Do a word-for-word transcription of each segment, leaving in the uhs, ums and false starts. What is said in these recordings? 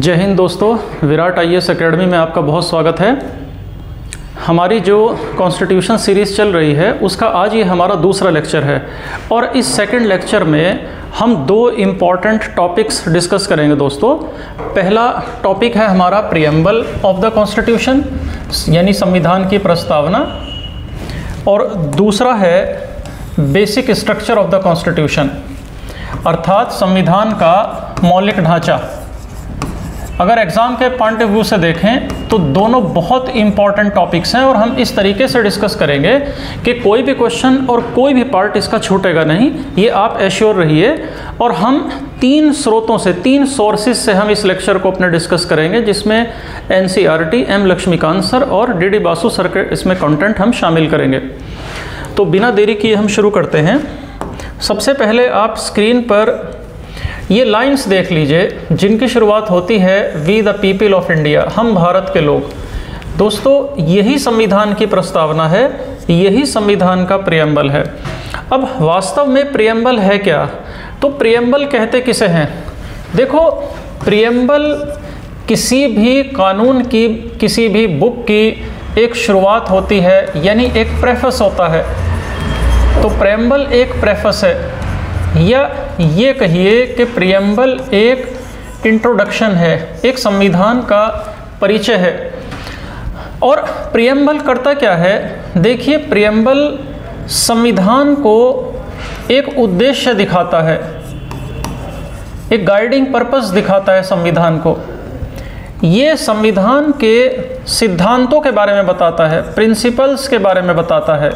जय हिंद दोस्तों, Virat I A S academy में आपका बहुत स्वागत है। हमारी जो कॉन्स्टिट्यूशन सीरीज़ चल रही है उसका आज ये हमारा दूसरा लेक्चर है और इस सेकंड लेक्चर में हम दो इम्पॉर्टेंट टॉपिक्स डिस्कस करेंगे दोस्तों। पहला टॉपिक है हमारा प्रीएम्बल ऑफ द कॉन्स्टिट्यूशन यानी संविधान की प्रस्तावना, और दूसरा है basic structure of the constitution अर्थात संविधान का मौलिक ढांचा। अगर एग्ज़ाम के पॉइंट ऑफ व्यू से देखें तो दोनों बहुत इंपॉर्टेंट टॉपिक्स हैं और हम इस तरीके से डिस्कस करेंगे कि कोई भी क्वेश्चन और कोई भी पार्ट इसका छूटेगा नहीं, ये आप एश्योर रहिए। और हम तीन स्रोतों से, तीन सोर्सेज से हम इस लेक्चर को अपने डिस्कस करेंगे, जिसमें N C E R T, M Laxmikanth sir और डी डी बासु सर के इसमें कंटेंट हम शामिल करेंगे। तो बिना देरी किए हम शुरू करते हैं। सबसे पहले आप स्क्रीन पर ये लाइंस देख लीजिए जिनकी शुरुआत होती है we the people of India, हम भारत के लोग। दोस्तों यही संविधान की प्रस्तावना है, यही संविधान का प्रीएम्बल है। अब वास्तव में प्रीएम्बल है क्या? तो प्रीएम्बल कहते किसे हैं? देखो, प्रीएम्बल किसी भी कानून की, किसी भी बुक की एक शुरुआत होती है, यानी एक प्रेफस होता है। तो प्रीएम्बल एक प्रेफस है, या ये कहिए कि प्रीएम्बल एक इंट्रोडक्शन है, एक संविधान का परिचय है। और प्रीएम्बल करता क्या है? देखिए, प्रीएम्बल संविधान को एक उद्देश्य दिखाता है, एक गाइडिंग पर्पस दिखाता है संविधान को। ये संविधान के सिद्धांतों के बारे में बताता है, प्रिंसिपल्स के बारे में बताता है।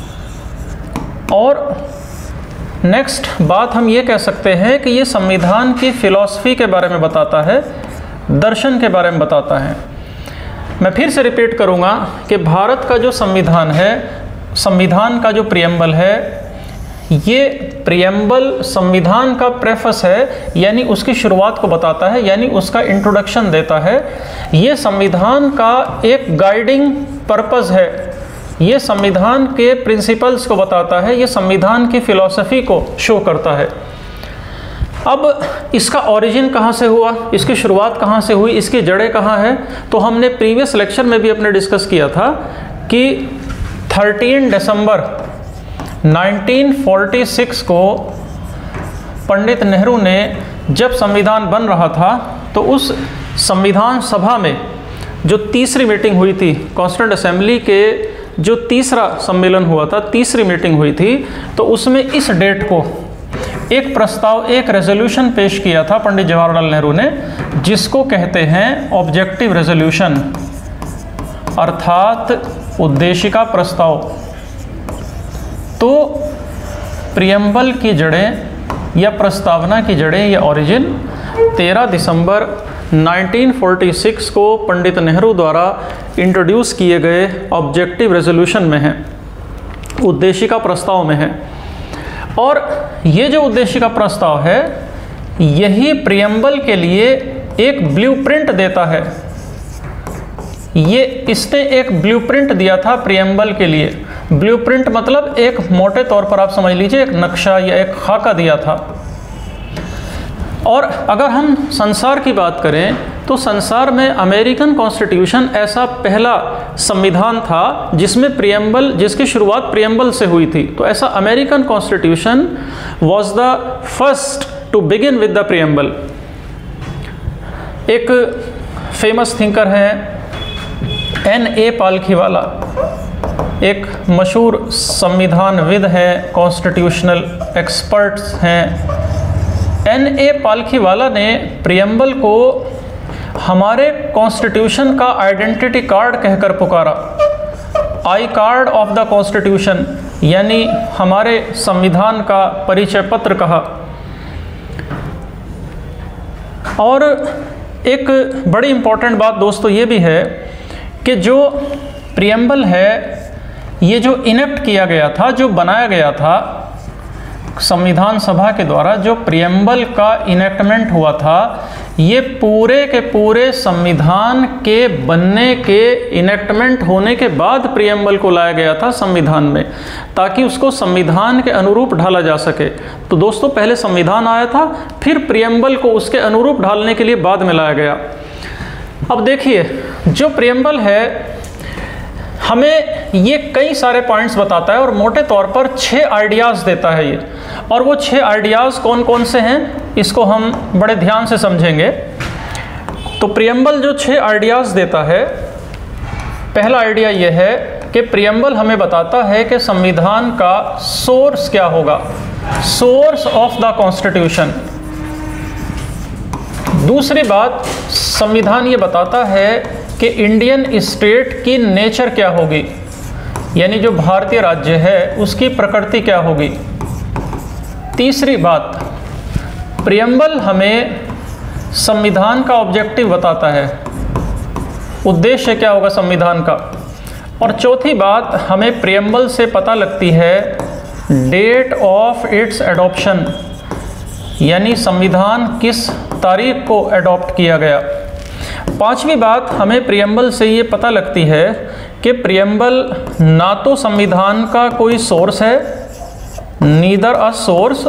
और नेक्स्ट बात हम ये कह सकते हैं कि ये संविधान की फ़िलॉसफी के बारे में बताता है, दर्शन के बारे में बताता है। मैं फिर से रिपीट करूँगा कि भारत का जो संविधान है, संविधान का जो प्रीएम्बल है, ये प्रीएम्बल संविधान का प्रेफस है, यानी उसकी शुरुआत को बताता है, यानी उसका इंट्रोडक्शन देता है। ये संविधान का एक गाइडिंग पर्पस है, ये संविधान के प्रिंसिपल्स को बताता है, ये संविधान की फ़िलॉसफी को शो करता है। अब इसका ओरिजिन कहाँ से हुआ, इसकी शुरुआत कहाँ से हुई, इसकी जड़ें कहाँ हैं? तो हमने प्रीवियस लेक्चर में भी अपने डिस्कस किया था कि तेरह दिसंबर उन्नीस सौ छियालीस को पंडित नेहरू ने जब संविधान बन रहा था तो उस संविधान सभा में जो तीसरी मीटिंग हुई थी, कॉन्स्टिट्यूएंट असेंबली के जो तीसरा सम्मेलन हुआ था, तीसरी मीटिंग हुई थी, तो उसमें इस डेट को एक प्रस्ताव, एक रेजोल्यूशन पेश किया था पंडित जवाहरलाल नेहरू ने, जिसको कहते हैं ऑब्जेक्टिव रेजोल्यूशन अर्थात उद्देशिका प्रस्ताव। तो प्रीएम्बल की जड़ें या प्रस्तावना की जड़ें या ओरिजिन तेरह दिसंबर उन्नीस सौ छियालीस को पंडित नेहरू द्वारा इंट्रोड्यूस किए गए ऑब्जेक्टिव रेजोल्यूशन में है, उद्देशिका प्रस्ताव में है। और ये जो उद्देशिका प्रस्ताव है, यही प्रीएम्बल के लिए एक ब्लूप्रिंट देता है। ये इसने एक ब्लूप्रिंट दिया था प्रीएम्बल के लिए। ब्लूप्रिंट मतलब एक मोटे तौर पर आप समझ लीजिए एक नक्शा या एक खाका दिया था। और अगर हम संसार की बात करें तो संसार में अमेरिकन कॉन्स्टिट्यूशन ऐसा पहला संविधान था जिसमें प्रीएम्बल, जिसकी शुरुआत प्रीएम्बल से हुई थी। तो ऐसा American constitution was the first to begin with the preamble. एक फेमस थिंकर हैं एन ए पालखीवाला, एक मशहूर संविधानविद हैं, कॉन्स्टिट्यूशनल एक्सपर्ट्स हैं। एन ए पालखीवाला ने प्रीएम्बल को हमारे कॉन्स्टिट्यूशन का आइडेंटिटी कार्ड कहकर पुकारा, I card of the constitution, यानी हमारे संविधान का परिचय पत्र कहा। और एक बड़ी इम्पॉर्टेंट बात दोस्तों ये भी है कि जो प्रीएम्बल है, ये जो इनेक्ट किया गया था, जो बनाया गया था संविधान सभा के द्वारा, जो प्रीएम्बल का इनेक्टमेंट हुआ था, ये पूरे के पूरे संविधान के बनने के इनेक्टमेंट होने के बाद प्रियम्बल को लाया गया था संविधान में, ताकि उसको संविधान के अनुरूप ढाला जा सके। तो दोस्तों पहले संविधान आया था, फिर प्रियम्बल को उसके अनुरूप ढालने के लिए बाद में लाया गया। अब देखिए, जो प्रियम्बल है हमें ये कई सारे पॉइंट्स बताता है और मोटे तौर पर छः आइडियाज़ देता है ये। और वो छः आइडियाज़ कौन कौन से हैं इसको हम बड़े ध्यान से समझेंगे। तो प्रियम्बल जो छः आइडियाज़ देता है, पहला आइडिया ये है कि प्रियम्बल हमें बताता है कि संविधान का सोर्स क्या होगा, सोर्स ऑफ द कॉन्स्टिट्यूशन। दूसरी बात, संविधान ये बताता है कि इंडियन स्टेट की नेचर क्या होगी, यानी जो भारतीय राज्य है उसकी प्रकृति क्या होगी। तीसरी बात, प्रियम्बल हमें संविधान का ऑब्जेक्टिव बताता है, उद्देश्य क्या होगा संविधान का। और चौथी बात, हमें प्रियम्बल से पता लगती है डेट ऑफ इट्स एडॉप्शन, यानी संविधान किस तारीख को एडॉप्ट किया गया। पांचवी बात, हमें प्रियम्बल से ये पता लगती है कि प्रियम्बल ना तो संविधान का कोई सोर्स है, नीदर अ सोर्स,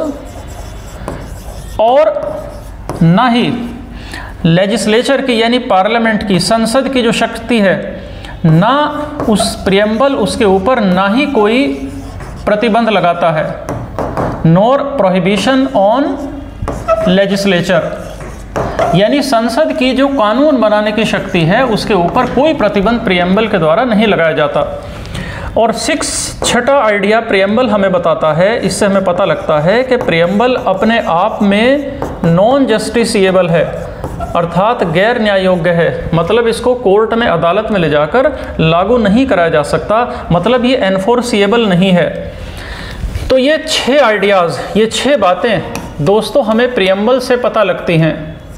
और ना ही लेजिस्लेचर की यानी पार्लियामेंट की, संसद की जो शक्ति है, ना उस प्रियम्बल उसके ऊपर ना ही कोई प्रतिबंध लगाता है, नोर प्रोहिबिशन ऑन लेजिस्लेचर, यानी संसद की जो कानून बनाने की शक्ति है उसके ऊपर कोई प्रतिबंध प्रियम्बल के द्वारा नहीं लगाया जाता। और सिक्स छठा आइडिया प्रियम्बल हमें बताता है, इससे हमें पता लगता है कि प्रियम्बल अपने आप में नॉन जस्टिसिएबल है, अर्थात गैर न्याय योग्य है। मतलब इसको कोर्ट में, अदालत में ले जाकर लागू नहीं कराया जा सकता, मतलब ये एनफोर्सिएबल नहीं है। तो ये छः आइडियाज़, ये छः बातें दोस्तों हमें प्रियम्बल से पता लगती हैं।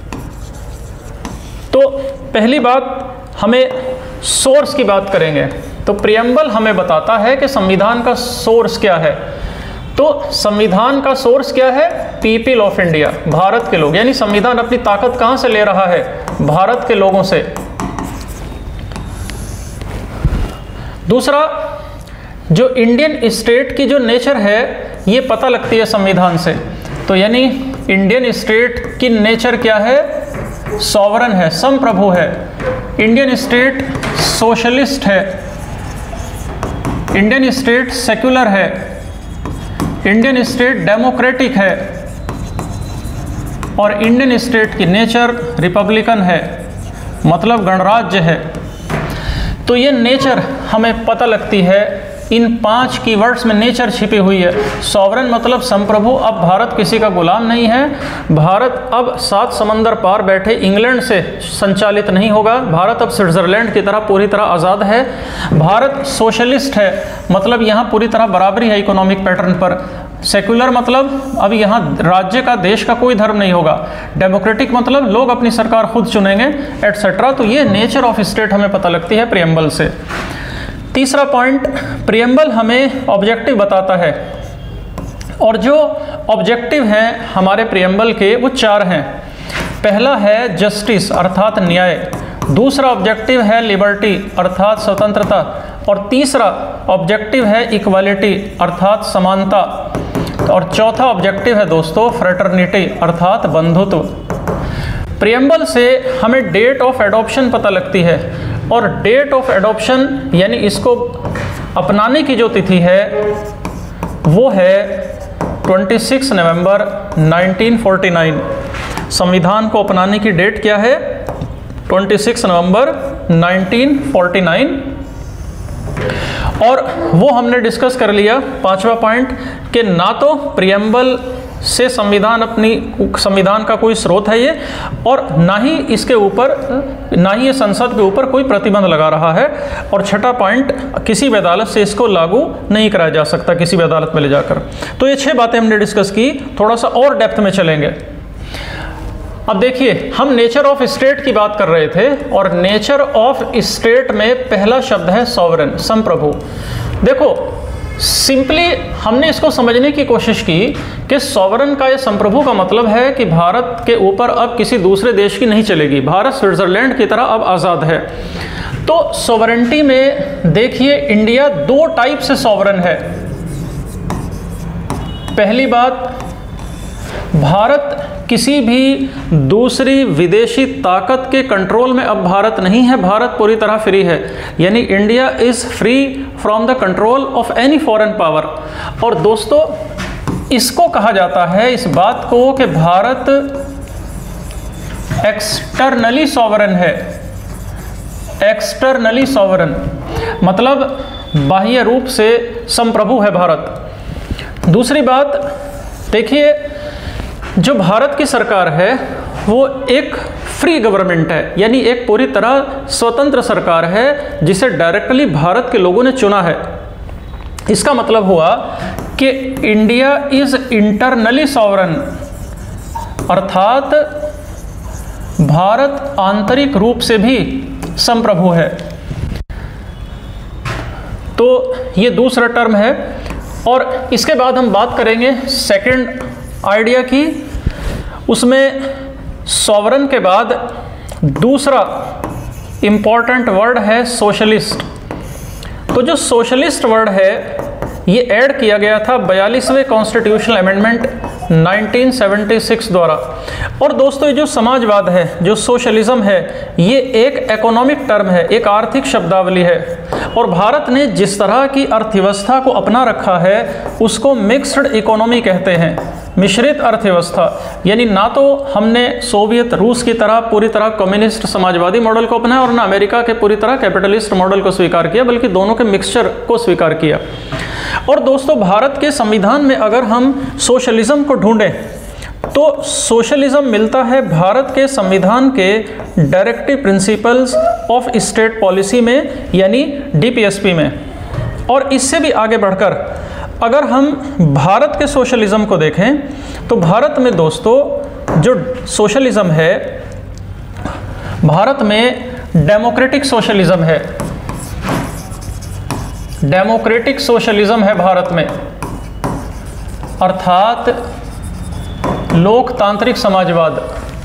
तो पहली बात, हमें सोर्स की बात करेंगे। तो प्रियम्बल हमें बताता है कि संविधान का सोर्स क्या है। तो संविधान का सोर्स क्या है? पीपल ऑफ इंडिया, भारत के लोग, यानी संविधान अपनी ताकत कहां से ले रहा है? भारत के लोगों से। दूसरा, जो इंडियन स्टेट की जो नेचर है ये पता लगती है संविधान से। तो यानी इंडियन स्टेट की नेचर क्या है? सॉवरन है, संप्रभु है। इंडियन स्टेट सोशलिस्ट है, इंडियन स्टेट सेक्युलर है, इंडियन स्टेट डेमोक्रेटिक है, और इंडियन स्टेट की नेचर रिपब्लिकन है, मतलब गणराज्य है। तो ये नेचर हमें पता लगती है, इन पांच कीवर्ड्स में नेचर छिपी हुई है। सॉवरन मतलब संप्रभु, अब भारत किसी का गुलाम नहीं है, भारत अब सात समंदर पार बैठे इंग्लैंड से संचालित नहीं होगा, भारत अब स्विट्जरलैंड की तरह पूरी तरह आज़ाद है। भारत सोशलिस्ट है, मतलब यहाँ पूरी तरह बराबरी है इकोनॉमिक पैटर्न पर। सेक्युलर मतलब अब यहाँ राज्य का, देश का कोई धर्म नहीं होगा। डेमोक्रेटिक मतलब लोग अपनी सरकार खुद चुनेंगे, एटसेट्रा। तो ये नेचर ऑफ स्टेट हमें पता लगती है प्रियम्बल से। तीसरा पॉइंट, प्रियम्बल हमें ऑब्जेक्टिव बताता है, और जो ऑब्जेक्टिव हैं हमारे प्रियम्बल के वो चार हैं। पहला है जस्टिस अर्थात न्याय, दूसरा ऑब्जेक्टिव है लिबर्टी अर्थात स्वतंत्रता, और तीसरा ऑब्जेक्टिव है इक्वालिटी अर्थात समानता, और चौथा ऑब्जेक्टिव है दोस्तों फ्रेटर्निटी अर्थात बंधुत्व। प्रियम्बल से हमें डेट ऑफ एडॉप्शन पता लगती है, और डेट ऑफ एडॉप्शन यानी इसको अपनाने की जो तिथि है वो है छब्बीस नवंबर उन्नीस सौ उनचास। संविधान को अपनाने की डेट क्या है? छब्बीस नवंबर उन्नीस सौ उनचास। और वो हमने डिस्कस कर लिया पांचवा पॉइंट कि ना तो प्रियम्बल से संविधान अपनी संविधान का कोई स्रोत है ये, और ना ही इसके ऊपर, ना ही ये संसद के ऊपर कोई प्रतिबंध लगा रहा है। और छठा पॉइंट, किसी भी अदालत से इसको लागू नहीं कराया जा सकता किसी भी अदालत में ले जाकर। तो ये छह बातें हमने डिस्कस की, थोड़ा सा और डेप्थ में चलेंगे। अब देखिए, हम नेचर ऑफ स्टेट की बात कर रहे थे, और नेचर ऑफ स्टेट में पहला शब्द है सॉवरेन, संप्रभु। देखो, सिंपली हमने इसको समझने की कोशिश की कि सॉवरन का या संप्रभु का मतलब है कि भारत के ऊपर अब किसी दूसरे देश की नहीं चलेगी, भारत स्विट्जरलैंड की तरह अब आज़ाद है। तो सॉवरेंटी में देखिए इंडिया दो टाइप से सॉवरन है। पहली बात, भारत किसी भी दूसरी विदेशी ताकत के कंट्रोल में अब भारत नहीं है, भारत पूरी तरह फ्री है, यानी India is free from the control of any foreign power. और दोस्तों इसको कहा जाता है, इस बात को, कि भारत एक्सटर्नली सॉवरन है। एक्सटर्नली सॉवरन मतलब बाह्य रूप से संप्रभु है भारत। दूसरी बात देखिए, जो भारत की सरकार है वो एक फ्री गवर्नमेंट है, यानी एक पूरी तरह स्वतंत्र सरकार है जिसे डायरेक्टली भारत के लोगों ने चुना है। इसका मतलब हुआ कि इंडिया इज इंटरनली सॉवरन, अर्थात भारत आंतरिक रूप से भी संप्रभु है। तो ये दूसरा टर्म है। और इसके बाद हम बात करेंगे सेकंड आइडिया की। उसमें सॉवरन के बाद दूसरा इंपॉर्टेंट वर्ड है सोशलिस्ट। तो जो सोशलिस्ट वर्ड है ये ऐड किया गया था बयालीसवें constitutional amendment nineteen seventy six द्वारा। और दोस्तों ये जो समाजवाद है, जो सोशलिज्म है, ये एक इकोनॉमिक टर्म है, एक आर्थिक शब्दावली है। और भारत ने जिस तरह की अर्थव्यवस्था को अपना रखा है उसको मिक्स्ड इकोनॉमी कहते हैं, मिश्रित अर्थव्यवस्था। यानी ना तो हमने सोवियत रूस की तरह पूरी तरह कम्युनिस्ट समाजवादी मॉडल को अपनाया और ना अमेरिका के पूरी तरह कैपिटलिस्ट मॉडल को स्वीकार किया, बल्कि दोनों के मिक्सचर को स्वीकार किया। और दोस्तों भारत के संविधान में अगर हम सोशलिज्म को ढूंढें तो सोशलिज्म मिलता है भारत के संविधान के directive principles of state policy में, यानी डी पी एस पी में। और इससे भी आगे बढ़कर अगर हम भारत के सोशलिज्म को देखें तो भारत में दोस्तों जो सोशलिज्म है, भारत में डेमोक्रेटिक सोशलिज्म है। डेमोक्रेटिक सोशलिज्म है भारत में, अर्थात लोकतांत्रिक समाजवाद।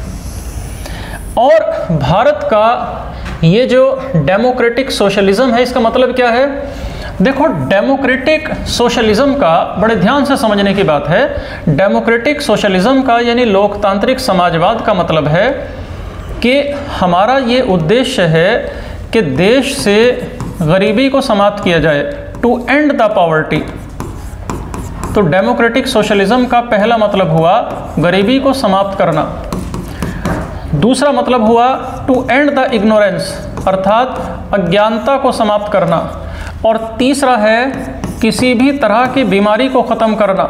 और भारत का ये जो डेमोक्रेटिक सोशलिज्म है, इसका मतलब क्या है? देखो, डेमोक्रेटिक सोशलिज्म का बड़े ध्यान से समझने की बात है। डेमोक्रेटिक सोशलिज्म का यानी लोकतांत्रिक समाजवाद का मतलब है कि हमारा ये उद्देश्य है कि देश से गरीबी को समाप्त किया जाए, टू एंड द पॉवर्टी। तो डेमोक्रेटिक सोशलिज्म का पहला मतलब हुआ गरीबी को समाप्त करना। दूसरा मतलब हुआ टू एंड द इग्नोरेंस, अर्थात अज्ञानता को समाप्त करना। और तीसरा है किसी भी तरह की बीमारी को ख़त्म करना।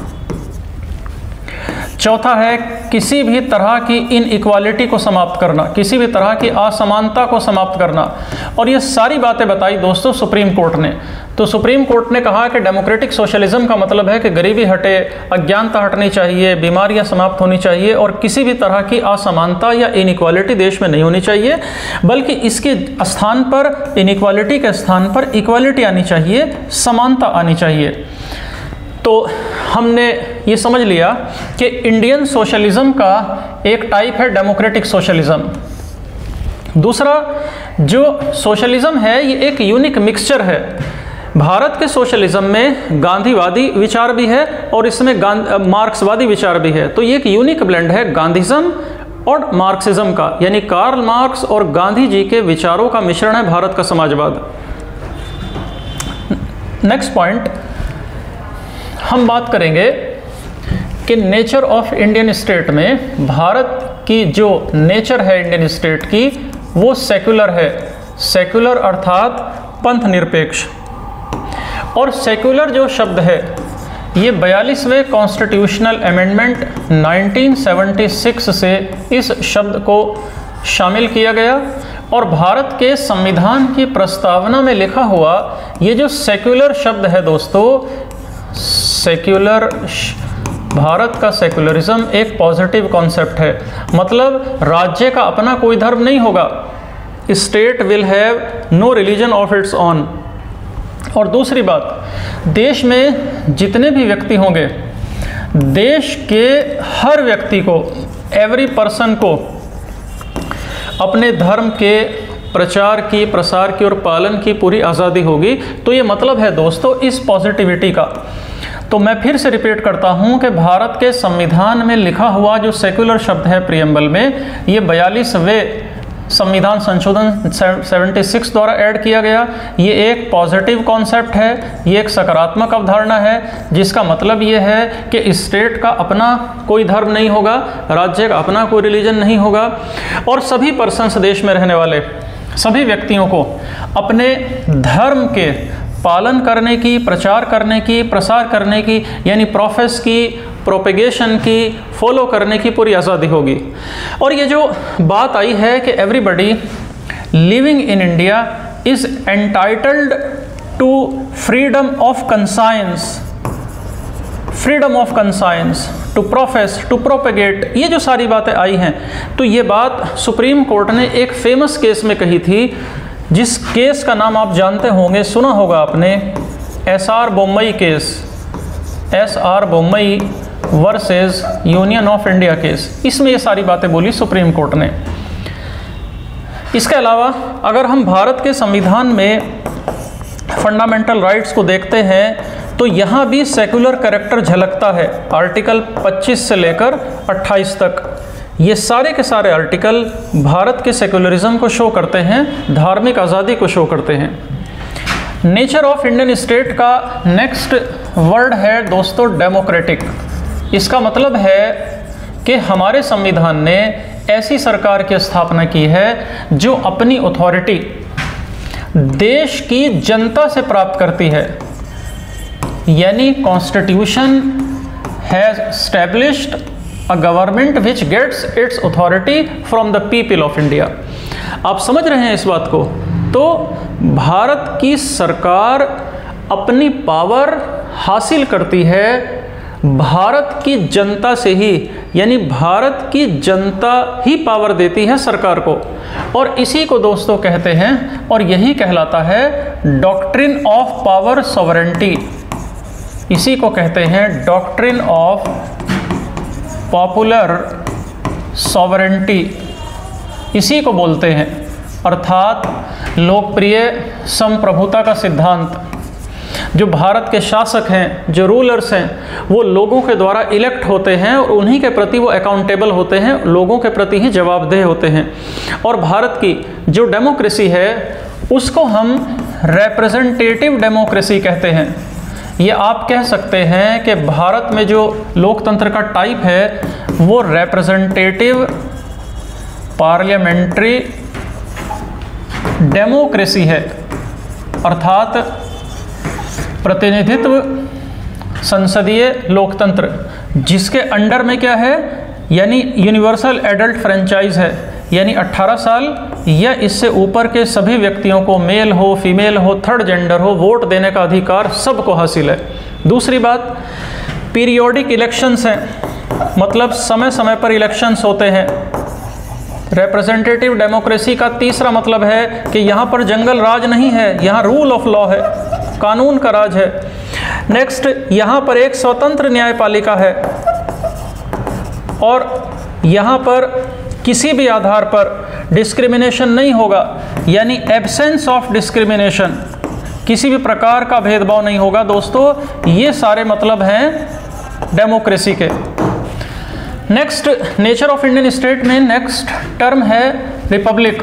चौथा है किसी भी तरह की इनइक्वालिटी को समाप्त करना, किसी भी तरह की असमानता को समाप्त करना। और ये सारी बातें बताई दोस्तों सुप्रीम कोर्ट ने। तो सुप्रीम कोर्ट ने कहा कि डेमोक्रेटिक सोशलिज्म का मतलब है कि गरीबी हटे, अज्ञानता हटनी चाहिए, बीमारियां समाप्त होनी चाहिए और किसी भी तरह की असमानता या इनइक्वालिटी देश में नहीं होनी चाहिए, बल्कि इसके स्थान पर, इनइक्वालिटी के स्थान पर इक्वालिटी आनी चाहिए, समानता आनी चाहिए। तो हमने ये समझ लिया कि इंडियन सोशलिज्म का एक टाइप है डेमोक्रेटिक सोशलिज्म। दूसरा जो सोशलिज्म है ये एक यूनिक मिक्सचर है। भारत के सोशलिज्म में गांधीवादी विचार भी है और इसमें मार्क्सवादी विचार भी है। तो ये एक यूनिक ब्लेंड है गांधीज्म और मार्क्सिज्म का, यानी कार्ल मार्क्स और गांधी जी के विचारों का मिश्रण है भारत का समाजवाद। नेक्स्ट पॉइंट हम बात करेंगे कि नेचर ऑफ इंडियन स्टेट में भारत की जो नेचर है इंडियन स्टेट की वो सेक्युलर है। सेक्युलर अर्थात पंथ निरपेक्ष। और सेक्युलर जो शब्द है ये बयालीसवें constitutional amendment nineteen seventy six से इस शब्द को शामिल किया गया। और भारत के संविधान की प्रस्तावना में लिखा हुआ ये जो सेक्युलर शब्द है दोस्तों, सेक्युलर, भारत का सेक्युलरिज्म एक पॉजिटिव कॉन्सेप्ट है। मतलब राज्य का अपना कोई धर्म नहीं होगा, state will have no religion of its own. और दूसरी बात, देश में जितने भी व्यक्ति होंगे, देश के हर व्यक्ति को, एवरी पर्सन को अपने धर्म के प्रचार की, प्रसार की और पालन की पूरी आज़ादी होगी। तो ये मतलब है दोस्तों इस पॉजिटिविटी का। तो मैं फिर से रिपीट करता हूँ कि भारत के संविधान में लिखा हुआ जो सेक्युलर शब्द है प्रियम्बल में, ये बयालीसवें संविधान संशोधन छिहत्तर द्वारा ऐड किया गया। ये एक पॉजिटिव कॉन्सेप्ट है, ये एक सकारात्मक अवधारणा है, जिसका मतलब ये है कि स्टेट का अपना कोई धर्म नहीं होगा, राज्य का अपना कोई रिलीजन नहीं होगा, और सभी पर्सन्स, देश में रहने वाले सभी व्यक्तियों को अपने धर्म के पालन करने की, प्रचार करने की, प्रसार करने की, यानी प्रोफेस की, प्रोपेगेशन की, फॉलो करने की पूरी आज़ादी होगी। और ये जो बात आई है कि everybody living in India is entitled to freedom of conscience, freedom of conscience, to profess, to propagate, ये जो सारी बातें आई हैं, तो ये बात सुप्रीम कोर्ट ने एक फेमस केस में कही थी, जिस केस का नाम आप जानते होंगे, सुना होगा आपने, S R Bommai case, S R Bommai versus Union of India case. इसमें ये सारी बातें बोली सुप्रीम कोर्ट ने। इसके अलावा अगर हम भारत के संविधान में फंडामेंटल राइट्स को देखते हैं तो यहाँ भी सेकुलर कैरेक्टर झलकता है। आर्टिकल पच्चीस से लेकर अट्ठाईस तक ये सारे के सारे आर्टिकल भारत के सेकुलरिज्म को शो करते हैं, धार्मिक आज़ादी को शो करते हैं। नेचर ऑफ इंडियन स्टेट का नेक्स्ट वर्ड है दोस्तों डेमोक्रेटिक। इसका मतलब है कि हमारे संविधान ने ऐसी सरकार की स्थापना की है जो अपनी अथॉरिटी देश की जनता से प्राप्त करती है, यानी constitution has established a government which gets its authority from the people of India. आप समझ रहे हैं इस बात को? तो भारत की सरकार अपनी पावर हासिल करती है भारत की जनता से ही, यानी भारत की जनता ही पावर देती है सरकार को, और इसी को दोस्तों कहते हैं, और यही कहलाता है डॉक्ट्रिन ऑफ पावर सॉवरेंटी। इसी को कहते हैं डॉक्ट्रिन ऑफ पॉपुलर सॉवरेंटी, इसी को बोलते हैं, अर्थात लोकप्रिय संप्रभुता का सिद्धांत। जो भारत के शासक हैं, जो रूलर्स हैं, वो लोगों के द्वारा इलेक्ट होते हैं और उन्हीं के प्रति वो अकाउंटेबल होते हैं, लोगों के प्रति ही जवाबदेह होते हैं। और भारत की जो डेमोक्रेसी है उसको हम रिप्रेजेंटेटिव डेमोक्रेसी कहते हैं। ये आप कह सकते हैं कि भारत में जो लोकतंत्र का टाइप है वो रिप्रेजेंटेटिव पार्लियामेंट्री डेमोक्रेसी है, अर्थात प्रतिनिधित्व संसदीय लोकतंत्र, जिसके अंडर में क्या है, यानी यूनिवर्सल एडल्ट फ्रेंचाइज है, यानी अठारह साल या इससे ऊपर के सभी व्यक्तियों को, मेल हो, फीमेल हो, थर्ड जेंडर हो, वोट देने का अधिकार सबको हासिल है। दूसरी बात, पीरियोडिक इलेक्शंस हैं, मतलब समय समय पर इलेक्शंस होते हैं। रिप्रेजेंटेटिव डेमोक्रेसी का तीसरा मतलब है कि यहाँ पर जंगल राज नहीं है, यहाँ रूल ऑफ लॉ है, कानून का राज है। नेक्स्ट, यहाँ पर एक स्वतंत्र न्यायपालिका है और यहाँ पर किसी भी आधार पर डिस्क्रिमिनेशन नहीं होगा, यानी एब्सेंस ऑफ डिस्क्रिमिनेशन, किसी भी प्रकार का भेदभाव नहीं होगा। दोस्तों ये सारे मतलब हैं डेमोक्रेसी के। Next, nature of Indian state में नेक्स्ट टर्म है रिपब्लिक।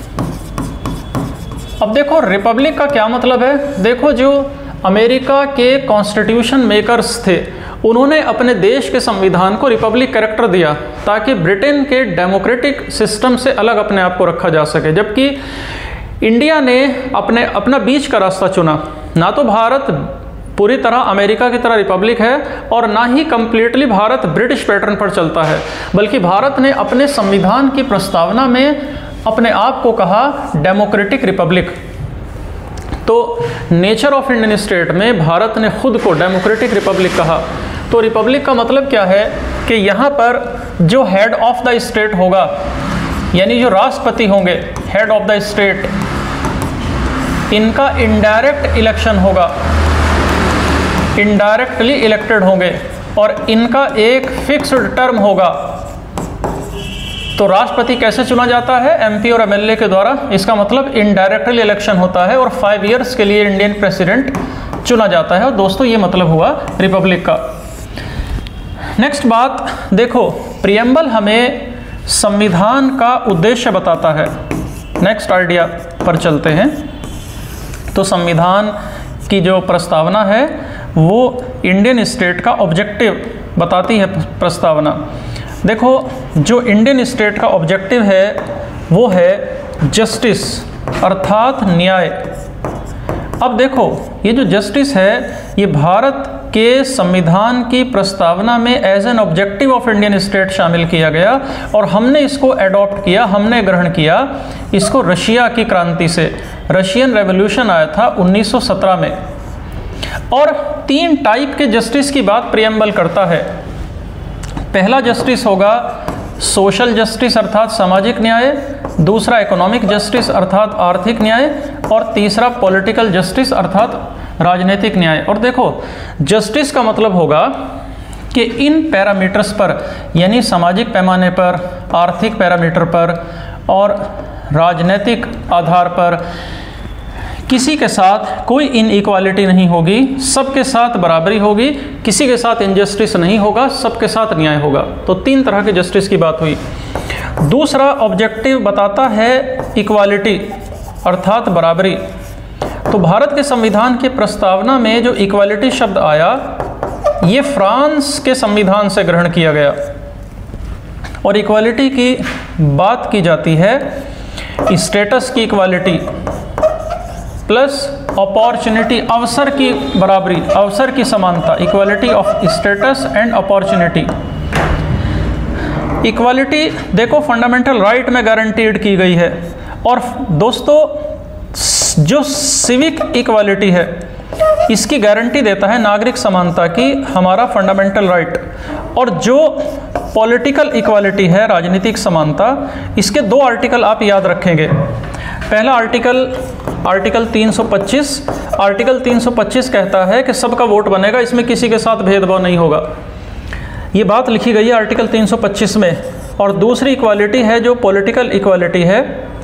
अब देखो रिपब्लिक का क्या मतलब है। देखो जो अमेरिका के कॉन्स्टिट्यूशन मेकर्स थे उन्होंने अपने देश के संविधान को रिपब्लिक कैरेक्टर दिया ताकि ब्रिटेन के डेमोक्रेटिक सिस्टम से अलग अपने आप को रखा जा सके, जबकि इंडिया ने अपने अपना बीच का रास्ता चुना। ना तो भारत पूरी तरह अमेरिका की तरह रिपब्लिक है और ना ही कंप्लीटली भारत ब्रिटिश पैटर्न पर चलता है, बल्कि भारत ने अपने संविधान की प्रस्तावना में अपने आप को कहा डेमोक्रेटिक रिपब्लिक। तो नेचर ऑफ इंडियन स्टेट में भारत ने खुद को डेमोक्रेटिक रिपब्लिक कहा। तो रिपब्लिक का मतलब क्या है कि यहाँ पर जो हेड ऑफ द स्टेट होगा, यानी जो राष्ट्रपति होंगे, हेड ऑफ द स्टेट, इनका इनडायरेक्ट इलेक्शन होगा, इनडायरेक्टली इलेक्टेड होंगे और इनका एक फिक्स्ड टर्म होगा। तो राष्ट्रपति कैसे चुना जाता है? एमपी और एमएलए के द्वारा। इसका मतलब इनडायरेक्टली इलेक्शन होता है और फाइव इयर्स के लिए इंडियन प्रेसिडेंट चुना जाता है। और दोस्तों ये मतलब हुआ रिपब्लिक का। नेक्स्ट बात देखो, प्रियम्बल हमें संविधान का उद्देश्य बताता है। नेक्स्ट आइडिया पर चलते हैं। तो संविधान की जो प्रस्तावना है वो इंडियन स्टेट का ऑब्जेक्टिव बताती है प्रस्तावना। देखो, जो इंडियन स्टेट का ऑब्जेक्टिव है वो है जस्टिस अर्थात न्याय। अब देखो, ये जो जस्टिस है ये भारत के संविधान की प्रस्तावना में as an objective of Indian state शामिल किया गया और हमने इसको अडॉप्ट किया, हमने ग्रहण किया इसको रशिया की क्रांति से। रशियन रेवोल्यूशन आया था उन्नीस सौ सत्रह में। और तीन टाइप के जस्टिस की बात प्रियम्बल करता है। पहला जस्टिस होगा सोशल जस्टिस अर्थात सामाजिक न्याय, दूसरा इकोनॉमिक जस्टिस अर्थात आर्थिक न्याय और तीसरा पॉलिटिकल जस्टिस अर्थात राजनीतिक न्याय। और देखो, जस्टिस का मतलब होगा कि इन पैरामीटर्स पर यानी सामाजिक पैमाने पर, आर्थिक पैरामीटर पर और राजनीतिक आधार पर किसी के साथ कोई इनइक्वालिटी नहीं होगी, सबके साथ बराबरी होगी, किसी के साथ इनजस्टिस नहीं होगा, सबके साथ न्याय होगा। तो तीन तरह के जस्टिस की बात हुई। दूसरा ऑब्जेक्टिव बताता है इक्वालिटी अर्थात बराबरी। तो भारत के संविधान की प्रस्तावना में जो इक्वालिटी शब्द आया ये फ्रांस के संविधान से ग्रहण किया गया और इक्वालिटी की बात की जाती है स्टेटस की इक्वालिटी प्लस अपॉर्चुनिटी, अवसर की बराबरी, अवसर की समानता, equality of status and opportunity. Equality देखो फंडामेंटल राइट में गारंटीड की गई है। और दोस्तों जो सिविक इक्वालिटी है इसकी गारंटी देता है नागरिक समानता की हमारा फंडामेंटल राइट। और जो पॉलिटिकल इक्वालिटी है राजनीतिक समानता, इसके दो आर्टिकल आप याद रखेंगे। पहला आर्टिकल आर्टिकल तीन सौ पच्चीस आर्टिकल तीन सौ पच्चीस कहता है कि सबका वोट बनेगा, इसमें किसी के साथ भेदभाव नहीं होगा। ये बात लिखी गई है आर्टिकल तीन सौ पच्चीस में। और दूसरी इक्वालिटी है जो पॉलिटिकल इक्वालिटी है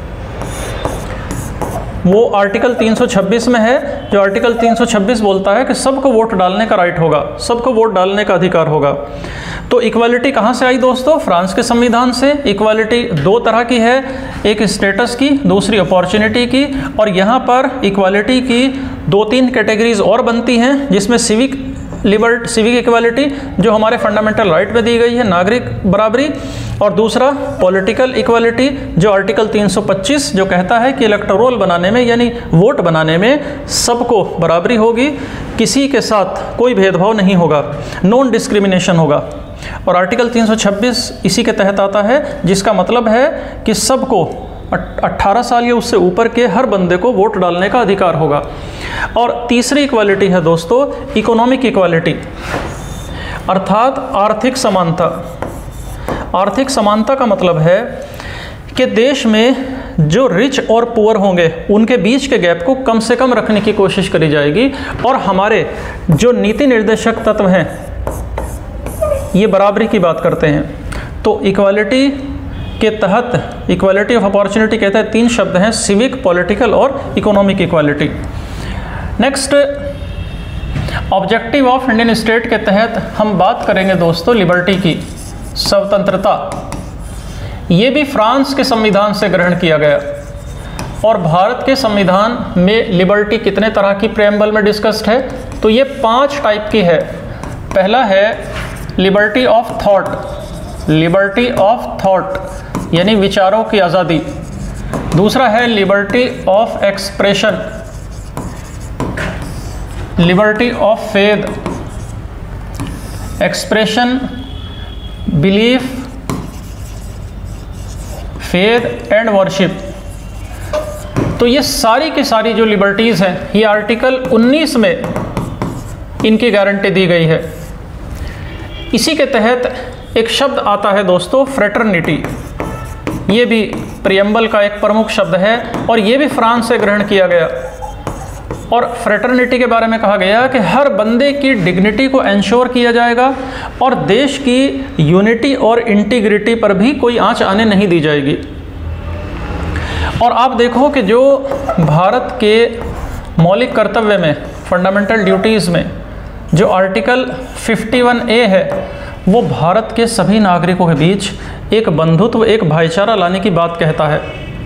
वो आर्टिकल तीन सौ छब्बीस में है, जो आर्टिकल तीन सौ छब्बीस बोलता है कि सबको वोट डालने का राइट होगा, सबको वोट डालने का अधिकार होगा। तो इक्वालिटी कहाँ से आई दोस्तों? फ्रांस के संविधान से। इक्वालिटी दो तरह की है, एक स्टेटस की, दूसरी अपॉर्चुनिटी की। और यहाँ पर इक्वालिटी की दो तीन कैटेगरीज और बनती हैं जिसमें सिविक लिबर्ट सिविक इक्वालिटी जो हमारे फंडामेंटल राइट में दी गई है, नागरिक बराबरी, और दूसरा पॉलिटिकल इक्वालिटी जो आर्टिकल तीन सौ पच्चीस जो कहता है कि इलेक्टोरल बनाने में यानी वोट बनाने में सबको बराबरी होगी, किसी के साथ कोई भेदभाव नहीं होगा, नॉन डिस्क्रिमिनेशन होगा। और आर्टिकल तीन सौ छब्बीस इसी के तहत आता है जिसका मतलब है कि सबको अट्ठारह साल या उससे ऊपर के हर बंदे को वोट डालने का अधिकार होगा। और तीसरी इक्वालिटी है दोस्तों इकोनॉमिक इक्वालिटी अर्थात आर्थिक समानता। आर्थिक समानता का मतलब है कि देश में जो रिच और पुअर होंगे उनके बीच के गैप को कम से कम रखने की कोशिश करी जाएगी। और हमारे जो नीति निर्देशक तत्व हैं ये बराबरी की बात करते हैं। तो इक्वालिटी के तहत इक्वालिटी ऑफ अपॉर्चुनिटी कहते हैं तीन शब्द हैं, सिविक, पॉलिटिकल और economic equality. Next objective of Indian state के तहत हम बात करेंगे दोस्तों लिबर्टी की, स्वतंत्रता। ये भी फ्रांस के संविधान से ग्रहण किया गया। और भारत के संविधान में लिबर्टी कितने तरह की प्रेम्बल में डिस्कस्ड है? तो ये पांच टाइप की है। पहला है liberty of thought, liberty of thought यानी विचारों की आज़ादी। दूसरा है liberty of expression, liberty of faith, expression, belief, faith and worship. तो ये सारी की सारी जो लिबर्टीज़ हैं ये आर्टिकल उन्नीस में इनकी गारंटी दी गई है। इसी के तहत एक शब्द आता है दोस्तों फ्रेटर्निटी। ये भी प्रियम्बल का एक प्रमुख शब्द है और ये भी फ्रांस से ग्रहण किया गया। और फ्रेटर्निटी के बारे में कहा गया कि हर बंदे की डिग्निटी को एंश्योर किया जाएगा और देश की यूनिटी और इंटीग्रिटी पर भी कोई आंच आने नहीं दी जाएगी। और आप देखो कि जो भारत के मौलिक कर्तव्य में, फंडामेंटल ड्यूटीज़ में जो आर्टिकल इक्यावन ए है, वो भारत के सभी नागरिकों के बीच एक बंधुत्व, एक भाईचारा लाने की बात कहता है।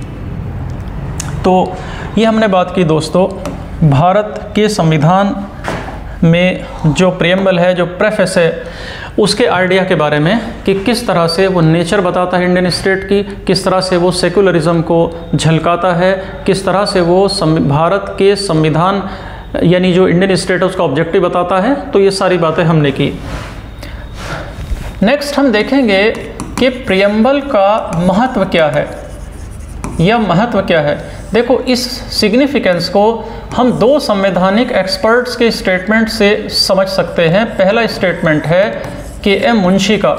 तो ये हमने बात की दोस्तों भारत के संविधान में जो प्रियम्बल है, जो प्रेफेस है, उसके आइडिया के बारे में कि किस तरह से वो नेचर बताता है इंडियन स्टेट की, किस तरह से वो सेकुलरिज्म को झलकाता है, किस तरह से वो भारत के संविधान यानी जो इंडियन स्टेट है उसका ऑब्जेक्टिव बताता है। तो ये सारी बातें हमने की। नेक्स्ट हम देखेंगे कि प्रियम्बल का महत्व क्या है। यह महत्व क्या है? देखो, इस सिग्निफिकेंस को हम दो संवैधानिक एक्सपर्ट्स के स्टेटमेंट से समझ सकते हैं। पहला स्टेटमेंट है के एम मुंशी का।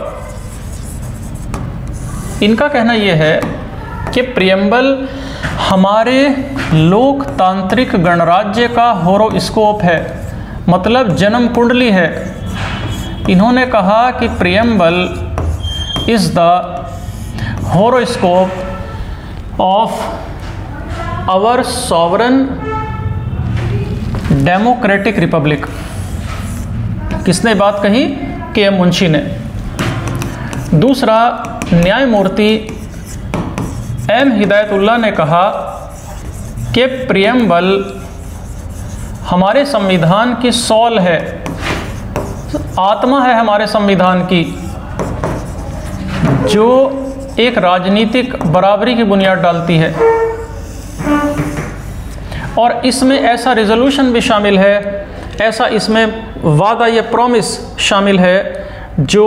इनका कहना यह है कि प्रियम्बल हमारे लोकतांत्रिक गणराज्य का होरोस्कोप है, मतलब जन्म कुंडली है। इन्होंने कहा कि preamble is the horoscope of our sovereign democratic republic. किसने बात कही? के एम मुंशी ने। दूसरा, न्यायमूर्ति एम हिदायतुल्लाह ने कहा कि प्रियम्बल हमारे संविधान की सॉल है, आत्मा है हमारे संविधान की, जो एक राजनीतिक बराबरी की बुनियाद डालती है। और इसमें ऐसा रिजोल्यूशन भी शामिल है, ऐसा इसमें वादा या प्रॉमिस शामिल है जो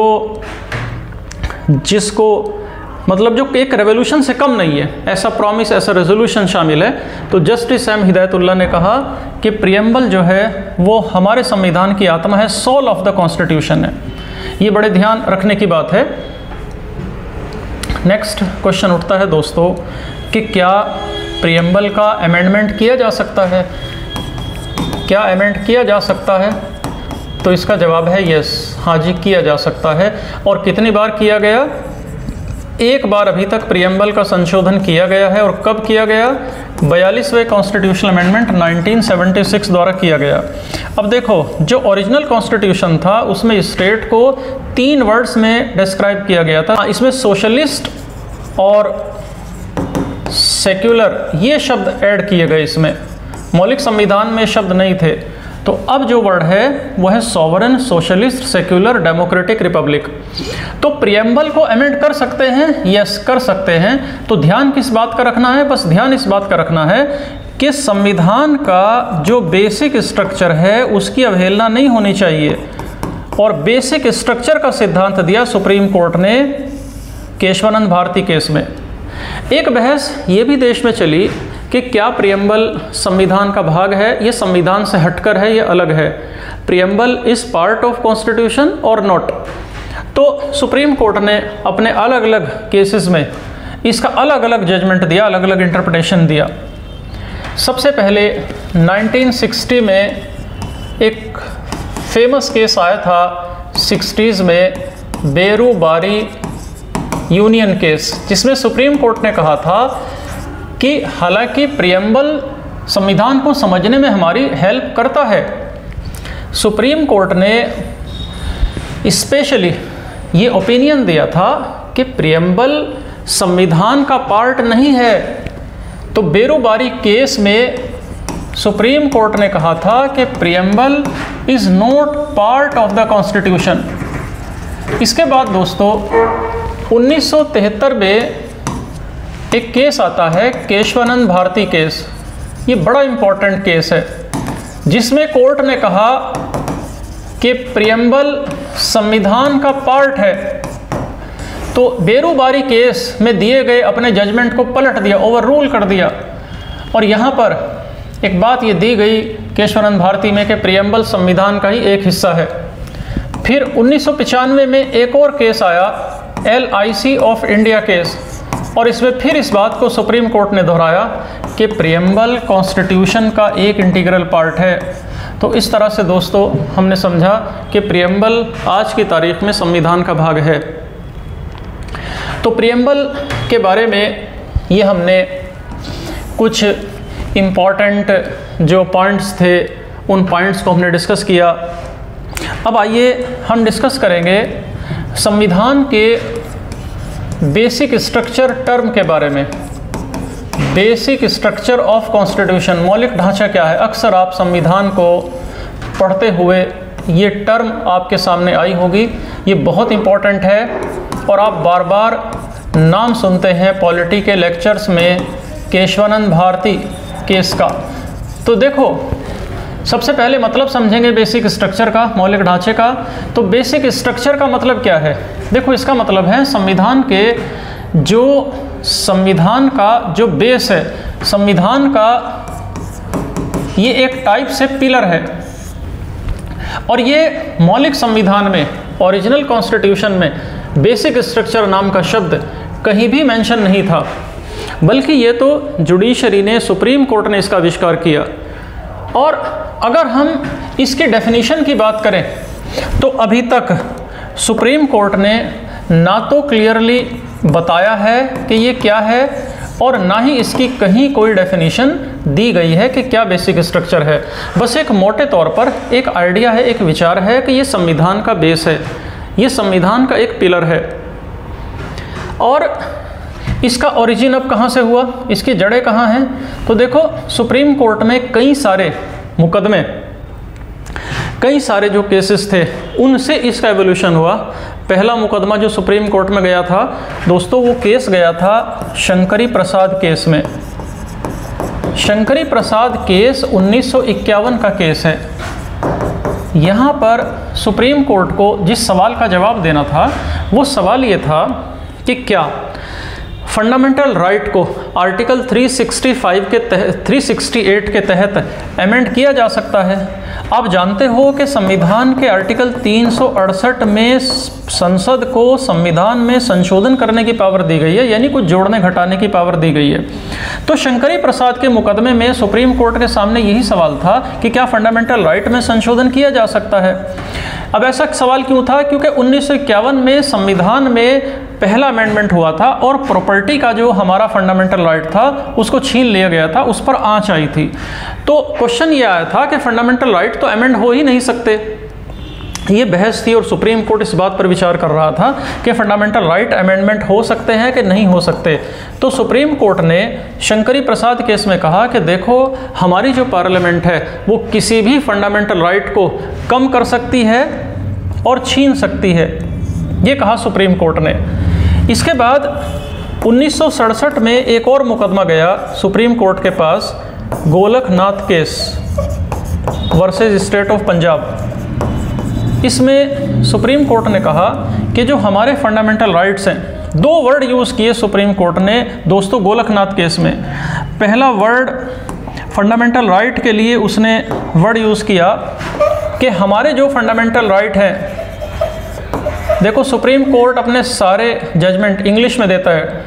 जिसको मतलब जो एक रेवोल्यूशन से कम नहीं है, ऐसा प्रॉमिस, ऐसा रेजोल्यूशन शामिल है। तो जस्टिस एम हिदायतुल्लाह ने कहा कि प्रियम्बल जो है वो हमारे संविधान की आत्मा है, सोल ऑफ द कॉन्स्टिट्यूशन है। ये बड़े ध्यान रखने की बात है। नेक्स्ट क्वेश्चन उठता है दोस्तों कि क्या प्रियम्बल का अमेंडमेंट किया जा सकता है? क्या अमेंड किया जा सकता है? तो इसका जवाब है यस, हाँ जी, किया जा सकता है। और कितनी बार किया गया? एक बार अभी तक प्रियम्बल का संशोधन किया गया है। और कब किया गया? बयालीसवें कॉन्स्टिट्यूशनल अमेंडमेंट उन्नीस सौ छिहत्तर द्वारा किया गया। अब देखो, जो ओरिजिनल कॉन्स्टिट्यूशन था उसमें स्टेट को तीन वर्ड्स में डिस्क्राइब किया गया था। इसमें सोशलिस्ट और सेक्युलर ये शब्द ऐड किए गए, इसमें मौलिक संविधान में शब्द नहीं थे। तो अब जो वर्ड है वह है sovereign, socialist, secular, democratic republic. तो प्रियम्बल को अमेंड कर सकते हैं? यस, कर सकते हैं। तो ध्यान किस बात का रखना है? बस ध्यान इस बात का रखना है कि संविधान का जो बेसिक स्ट्रक्चर है उसकी अवहेलना नहीं होनी चाहिए। और बेसिक स्ट्रक्चर का सिद्धांत दिया सुप्रीम कोर्ट ने केशवानंद भारती केस में। एक बहस ये भी देश में चली कि क्या प्रियम्बल संविधान का भाग है, ये संविधान से हटकर है, ये अलग है, preamble is part of constitution और नॉट। तो सुप्रीम कोर्ट ने अपने अलग अलग केसेस में इसका अलग अलग जजमेंट दिया, अलग अलग इंटरप्रिटेशन दिया। सबसे पहले उन्नीस सौ साठ में एक फेमस केस आया था सिक्सटीज़ में, बेरू बारी यूनियन केस, जिसमें सुप्रीम कोर्ट ने कहा था कि हालांकि प्रियम्बल संविधान को समझने में हमारी हेल्प करता है, सुप्रीम कोर्ट ने स्पेशली ये ओपिनियन दिया था कि प्रियम्बल संविधान का पार्ट नहीं है। तो बेरूबारी केस में सुप्रीम कोर्ट ने कहा था कि preamble is not part of the constitution. इसके बाद दोस्तों उन्नीस सौ तिहत्तर में एक केस आता है, केशवानंद भारती केस। ये बड़ा इम्पोर्टेंट केस है, जिसमें कोर्ट ने कहा कि प्रियम्बल संविधान का पार्ट है। तो बेरूबारी केस में दिए गए अपने जजमेंट को पलट दिया, ओवर रूल कर दिया। और यहाँ पर एक बात ये दी गई केशवानंद भारती में कि प्रियम्बल संविधान का ही एक हिस्सा है। फिर उन्नीस सौ पचानवे में एक और केस आया, L I C of India case, और इसमें फिर इस बात को सुप्रीम कोर्ट ने दोहराया कि प्रियम्बल कॉन्स्टिट्यूशन का एक इंटीग्रल पार्ट है। तो इस तरह से दोस्तों हमने समझा कि प्रियम्बल आज की तारीख में संविधान का भाग है। तो प्रियम्बल के बारे में ये हमने कुछ इम्पॉर्टेंट जो पॉइंट्स थे उन पॉइंट्स को हमने डिस्कस किया। अब आइए हम डिस्कस करेंगे संविधान के बेसिक स्ट्रक्चर टर्म के बारे में। बेसिक स्ट्रक्चर ऑफ कॉन्स्टिट्यूशन, मौलिक ढांचा क्या है। अक्सर आप संविधान को पढ़ते हुए ये टर्म आपके सामने आई होगी, ये बहुत इम्पॉर्टेंट है और आप बार बार नाम सुनते हैं पॉलिटी के लेक्चर्स में केशवानंद भारती केस का। तो देखो सबसे पहले मतलब समझेंगे बेसिक स्ट्रक्चर का, मौलिक ढांचे का। तो बेसिक स्ट्रक्चर का मतलब क्या है? देखो इसका मतलब है संविधान के जो संविधान का जो बेस है, संविधान का ये एक टाइप से पिलर है। और ये मौलिक संविधान में, ओरिजिनल कॉन्स्टिट्यूशन में बेसिक स्ट्रक्चर नाम का शब्द कहीं भी मेंशन नहीं था, बल्कि ये तो जुडिशरी ने, सुप्रीम कोर्ट ने इसका आविष्कार किया। और अगर हम इसके डेफिनेशन की बात करें तो अभी तक सुप्रीम कोर्ट ने ना तो क्लियरली बताया है कि ये क्या है और ना ही इसकी कहीं कोई डेफिनेशन दी गई है कि क्या बेसिक स्ट्रक्चर है। बस एक मोटे तौर पर एक आइडिया है, एक विचार है कि ये संविधान का बेस है, ये संविधान का एक पिलर है। और इसका ओरिजिन अब कहाँ से हुआ, इसकी जड़ें कहाँ हैं? तो देखो सुप्रीम कोर्ट में कई सारे मुकदमे, कई सारे जो केसेस थे उनसे इसका एवोल्यूशन हुआ। पहला मुकदमा जो सुप्रीम कोर्ट में गया था दोस्तों, वो केस गया था शंकरी प्रसाद केस में। शंकरी प्रसाद केस उन्नीस सौ इक्यावन का केस है। यहाँ पर सुप्रीम कोर्ट को जिस सवाल का जवाब देना था वो सवाल ये था कि क्या फंडामेंटल राइट को आर्टिकल तीन सौ पैंसठ के तहत तीन सौ अड़सठ के तहत अमेंड किया जा सकता है। आप जानते हो कि संविधान के आर्टिकल तीन सौ अड़सठ में संसद को संविधान में संशोधन करने की पावर दी गई है, यानी कुछ जोड़ने घटाने की पावर दी गई है। तो शंकरी प्रसाद के मुकदमे में सुप्रीम कोर्ट के सामने यही सवाल था कि क्या फंडामेंटल राइट में संशोधन किया जा सकता है। अब ऐसा सवाल क्यों था? क्योंकि उन्नीस सौ इक्यावन में संविधान में पहला अमेंडमेंट हुआ था और प्रॉपर्टी का जो हमारा फंडामेंटल राइट था उसको छीन लिया गया था, उस पर आंच आई थी। तो क्वेश्चन ये आया था कि फंडामेंटल राइट तो अमेंड हो ही नहीं सकते। ये बहस थी और सुप्रीम कोर्ट इस बात पर विचार कर रहा था कि फंडामेंटल राइट अमेंडमेंट हो सकते हैं कि नहीं हो सकते। तो सुप्रीम कोर्ट ने शंकरी प्रसाद केस में कहा कि देखो हमारी जो पार्लियामेंट है वो किसी भी फंडामेंटल राइट को कम कर सकती है और छीन सकती है, ये कहा सुप्रीम कोर्ट ने। इसके बाद उन्नीस सौ सड़सठ में एक और मुकदमा गया सुप्रीम कोर्ट के पास, Golaknath case versus state of Punjab. इसमें सुप्रीम कोर्ट ने कहा कि जो हमारे फंडामेंटल राइट्स हैं, दो वर्ड यूज़ किए सुप्रीम कोर्ट ने दोस्तों गोलकनाथ केस में। पहला वर्ड फंडामेंटल राइट के लिए उसने वर्ड यूज़ किया कि हमारे जो फंडामेंटल राइट हैं, देखो सुप्रीम कोर्ट अपने सारे जजमेंट इंग्लिश में देता है,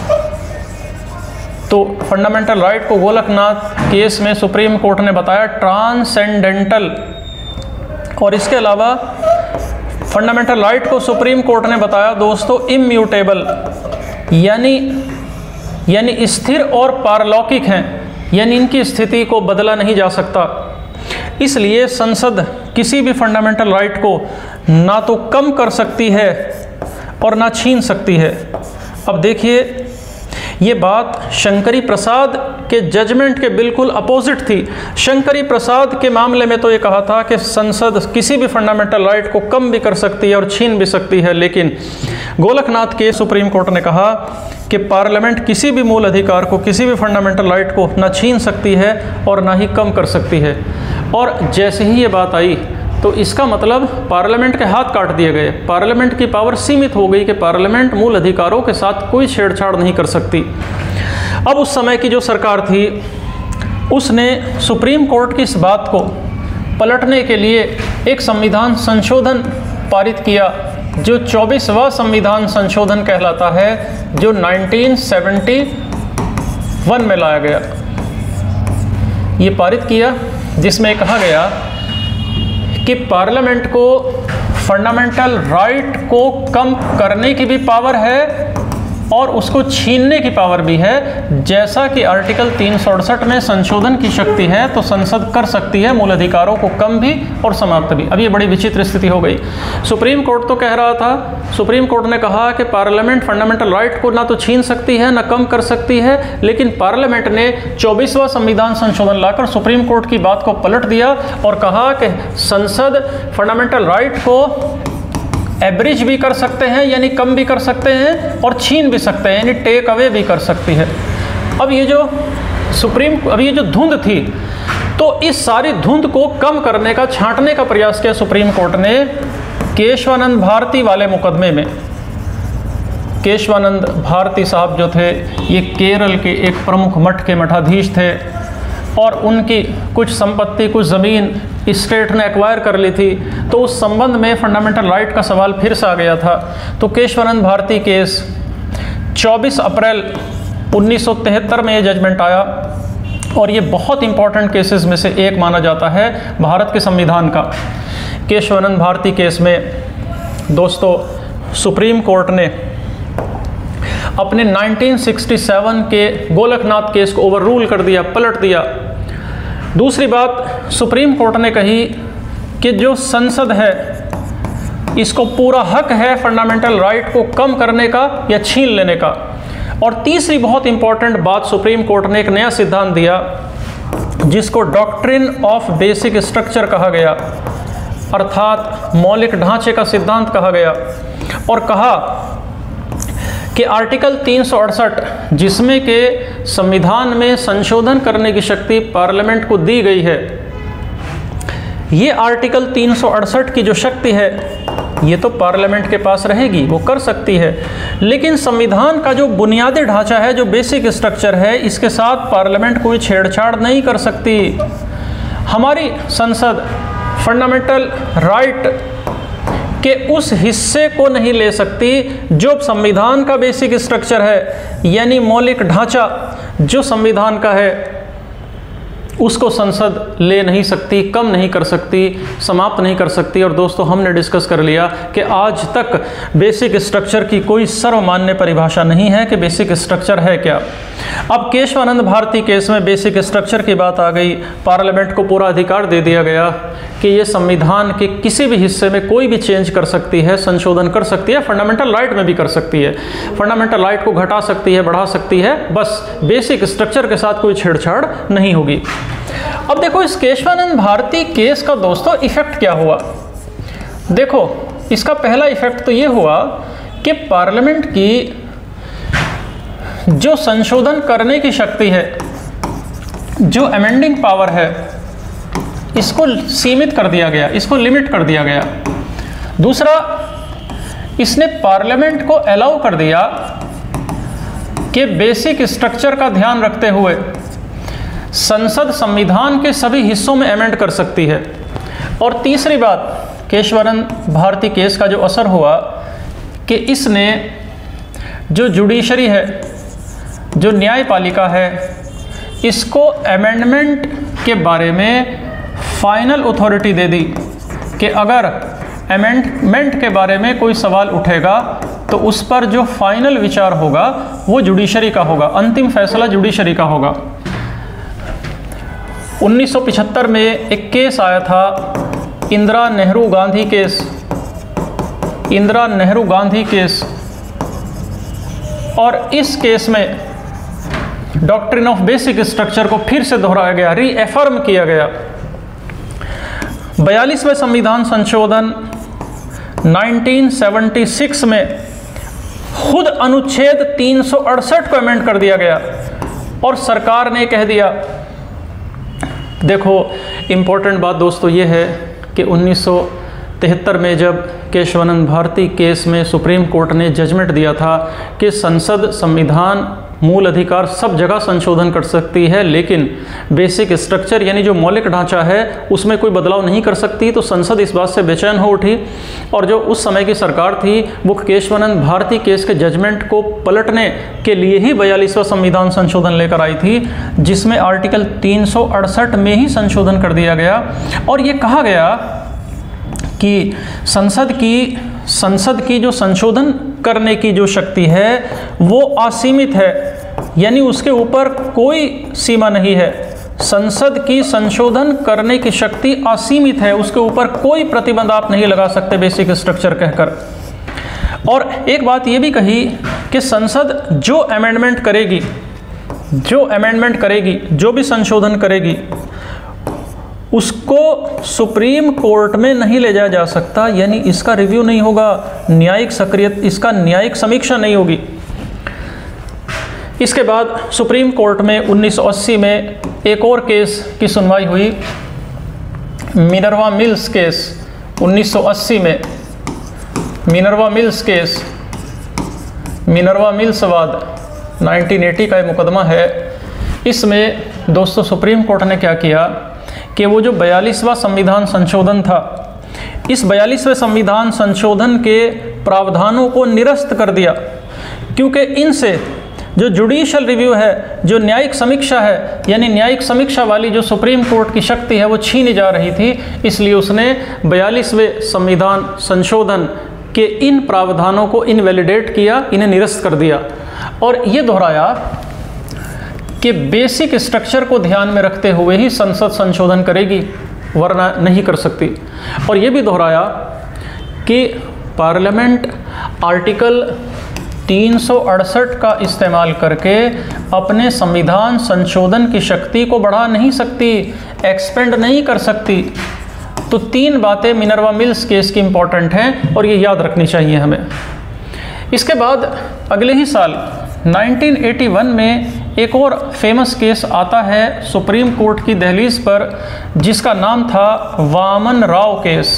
तो फंडामेंटल राइट को गोलकनाथ केस में सुप्रीम कोर्ट ने बताया ट्रांसेंडेंटल। और इसके अलावा फंडामेंटल राइट को सुप्रीम कोर्ट ने बताया दोस्तों इम्यूटेबल, यानी यानी स्थिर और पारलौकिक हैं, यानी इनकी स्थिति को बदला नहीं जा सकता। इसलिए संसद किसी भी फंडामेंटल राइट को ना तो कम कर सकती है और ना छीन सकती है। अब देखिए ये बात शंकरी प्रसाद के जजमेंट के बिल्कुल अपोजिट थी। शंकरी प्रसाद के मामले में तो ये कहा था कि संसद किसी भी फंडामेंटल राइट को कम भी कर सकती है और छीन भी सकती है, लेकिन गोलकनाथ के सुप्रीम कोर्ट ने कहा कि पार्लियामेंट किसी भी मूल अधिकार को, किसी भी फंडामेंटल राइट को ना छीन सकती है और ना ही कम कर सकती है। और जैसे ही ये बात आई तो इसका मतलब पार्लियामेंट के हाथ काट दिए गए, पार्लियामेंट की पावर सीमित हो गई कि पार्लियामेंट मूल अधिकारों के साथ कोई छेड़छाड़ नहीं कर सकती। अब उस समय की जो सरकार थी उसने सुप्रीम कोर्ट की इस बात को पलटने के लिए एक संविधान संशोधन पारित किया जो चौबीसवां संविधान संशोधन कहलाता है, जो उन्नीस सौ इकहत्तर में लाया गया, ये पारित किया, जिसमें कहा गया कि पार्लियामेंट को फंडामेंटल राइट को कम करने की भी पावर है और उसको छीनने की पावर भी है। जैसा कि आर्टिकल तीन सौ अड़सठ में संशोधन की शक्ति है, तो संसद कर सकती है मूल अधिकारों को कम भी और समाप्त भी। अब ये बड़ी विचित्र स्थिति हो गई। सुप्रीम कोर्ट तो कह रहा था, सुप्रीम कोर्ट ने कहा कि पार्लियामेंट फंडामेंटल राइट को ना तो छीन सकती है ना कम कर सकती है, लेकिन पार्लियामेंट ने चौबीसवां संविधान संशोधन लाकर सुप्रीम कोर्ट की बात को पलट दिया और कहा कि संसद फंडामेंटल राइट को एब्रिज भी कर सकते हैं, यानी कम भी कर सकते हैं, और छीन भी सकते हैं, यानी टेक अवे भी कर सकती है। अब ये जो सुप्रीम अब ये जो धुंध थी, तो इस सारी धुंध को कम करने का, छांटने का प्रयास किया सुप्रीम कोर्ट ने केशवानंद भारती वाले मुकदमे में। केशवानंद भारती साहब जो थे, ये केरल के एक प्रमुख मठ के मठाधीश थे और उनकी कुछ संपत्ति, कुछ ज़मीन स्टेट ने एक्वायर कर ली थी, तो उस संबंध में फंडामेंटल राइट का सवाल फिर से आ गया था। तो केशवानंद भारती केस चौबीस अप्रैल उन्नीस सौ तिहत्तर में ये जजमेंट आया और ये बहुत इंपॉर्टेंट केसेस में से एक माना जाता है भारत के संविधान का। केशवानंद भारती केस में दोस्तों सुप्रीम कोर्ट ने अपने उन्नीस सौ सरसठ के गोलकनाथ केस को ओवररूल कर दिया, पलट दिया। दूसरी बात सुप्रीम कोर्ट ने कही कि जो संसद है, इसको पूरा हक है फंडामेंटल राइट को कम करने का या छीन लेने का। और तीसरी बहुत इंपॉर्टेंट बात, सुप्रीम कोर्ट ने एक नया सिद्धांत दिया जिसको डॉक्ट्रिन ऑफ बेसिक स्ट्रक्चर कहा गया, अर्थात मौलिक ढांचे का सिद्धांत कहा गया, और कहा कि आर्टिकल तीन सौ अड़सठ, जिसमें के संविधान में संशोधन करने की शक्ति पार्लियामेंट को दी गई है, ये आर्टिकल तीन सौ अड़सठ की जो शक्ति है, ये तो पार्लियामेंट के पास रहेगी, वो कर सकती है, लेकिन संविधान का जो बुनियादी ढांचा है, जो बेसिक स्ट्रक्चर है, इसके साथ पार्लियामेंट कोई छेड़छाड़ नहीं कर सकती। हमारी संसद फंडामेंटल राइट के उस हिस्से को नहीं ले सकती जो संविधान का बेसिक स्ट्रक्चर है, यानी मौलिक ढांचा जो संविधान का है, उसको संसद ले नहीं सकती, कम नहीं कर सकती, समाप्त नहीं कर सकती। और दोस्तों हमने डिस्कस कर लिया कि आज तक बेसिक स्ट्रक्चर की कोई सर्वमान्य परिभाषा नहीं है कि बेसिक स्ट्रक्चर है क्या। अब केशवानंद भारती केस में बेसिक स्ट्रक्चर की बात आ गई, पार्लियामेंट को पूरा अधिकार दे दिया गया कि ये संविधान के किसी भी हिस्से में कोई भी चेंज कर सकती है, संशोधन कर सकती है, फंडामेंटल राइट में भी कर सकती है, फंडामेंटल राइट को घटा सकती है, बढ़ा सकती है, बस बेसिक स्ट्रक्चर के साथ कोई छेड़छाड़ नहीं होगी। अब देखो इस केशवानंद भारती केस का दोस्तों इफेक्ट क्या हुआ। देखो इसका पहला इफेक्ट तो ये हुआ कि पार्लियामेंट की जो संशोधन करने की शक्ति है, जो अमेंडिंग पावर है, इसको सीमित कर दिया गया, इसको लिमिट कर दिया गया। दूसरा, इसने पार्लियामेंट को अलाउ कर दिया कि बेसिक स्ट्रक्चर का ध्यान रखते हुए संसद संविधान के सभी हिस्सों में अमेंड कर सकती है। और तीसरी बात, केशवानंद भारती केस का जो असर हुआ कि इसने जो जुडिशरी है, जो न्यायपालिका है, इसको अमेंडमेंट के बारे में फाइनल अथॉरिटी दे दी कि अगर अमेंडमेंट के बारे में कोई सवाल उठेगा तो उस पर जो फाइनल विचार होगा वो जुडिशरी का होगा, अंतिम फैसला जुडिशरी का होगा। उन्नीस सौ पचहत्तर में एक केस आया था, इंदिरा नेहरू गांधी केस, इंदिरा नेहरू गांधी केस, और इस केस में डॉक्ट्रिन ऑफ बेसिक स्ट्रक्चर को फिर से दोहराया गया, रीएफर्म किया गया। बयालीसवें संविधान संशोधन उन्नीस सौ छिहत्तर में खुद अनुच्छेद तीन सौ अड़सठ को अमेंड कर दिया गया और सरकार ने कह दिया, देखो इम्पोर्टेंट बात दोस्तों ये है कि उन्नीस सौ तिहत्तर में जब केशवानंद भारती केस में सुप्रीम कोर्ट ने जजमेंट दिया था कि संसद संविधान मूल अधिकार सब जगह संशोधन कर सकती है, लेकिन बेसिक स्ट्रक्चर यानी जो मौलिक ढांचा है उसमें कोई बदलाव नहीं कर सकती। तो संसद इस बात से बेचैन हो उठी और जो उस समय की सरकार थी वो केशवानंद भारती केस के जजमेंट को पलटने के लिए ही बयालीसवां संविधान संशोधन लेकर आई थी, जिसमें आर्टिकल तीन सौ अड़सठ में ही संशोधन कर दिया गया और ये कहा गया कि संसद की संसद की जो संशोधन करने की जो शक्ति है वो असीमित है, यानी उसके ऊपर कोई सीमा नहीं है। संसद की संशोधन करने की शक्ति असीमित है, उसके ऊपर कोई प्रतिबंध आप नहीं लगा सकते बेसिक स्ट्रक्चर कहकर। और एक बात ये भी कही कि संसद जो अमेंडमेंट करेगी जो अमेंडमेंट करेगी जो भी संशोधन करेगी उसको सुप्रीम कोर्ट में नहीं ले जाया जा सकता, यानी इसका रिव्यू नहीं होगा, न्यायिक सक्रिय इसका न्यायिक समीक्षा नहीं होगी। इसके बाद सुप्रीम कोर्ट में उन्नीस सौ अस्सी में एक और केस की सुनवाई हुई, मिनर्वा मिल्स केस। उन्नीस सौ अस्सी में मिनर्वा मिल्स केस, मिनर्वा मिल्स वाद उन्नीस सौ अस्सी का मुकदमा है। इसमें दोस्तों सुप्रीम कोर्ट ने क्या किया कि वो जो बयालीसवां संविधान संशोधन था, इस बयालीसवें संविधान संशोधन के प्रावधानों को निरस्त कर दिया, क्योंकि इनसे जो जुडिशियल रिव्यू है, जो न्यायिक समीक्षा है, यानी न्यायिक समीक्षा वाली जो सुप्रीम कोर्ट की शक्ति है वो छीनी जा रही थी। इसलिए उसने बयालीसवें संविधान संशोधन के इन प्रावधानों को इनवैलिडेट किया, इन्हें निरस्त कर दिया और ये दोहराया कि बेसिक स्ट्रक्चर को ध्यान में रखते हुए ही संसद संशोधन करेगी, वरना नहीं कर सकती। और ये भी दोहराया कि पार्लियामेंट आर्टिकल तीन सौ अड़सठ का इस्तेमाल करके अपने संविधान संशोधन की शक्ति को बढ़ा नहीं सकती, एक्सपेंड नहीं कर सकती। तो तीन बातें मिनर्वा मिल्स केस की इम्पॉर्टेंट हैं और ये याद रखनी चाहिए हमें। इसके बाद अगले ही साल उन्नीस सौ इक्यासी में एक और फेमस केस आता है सुप्रीम कोर्ट की दहलीज पर, जिसका नाम था वामन राव केस।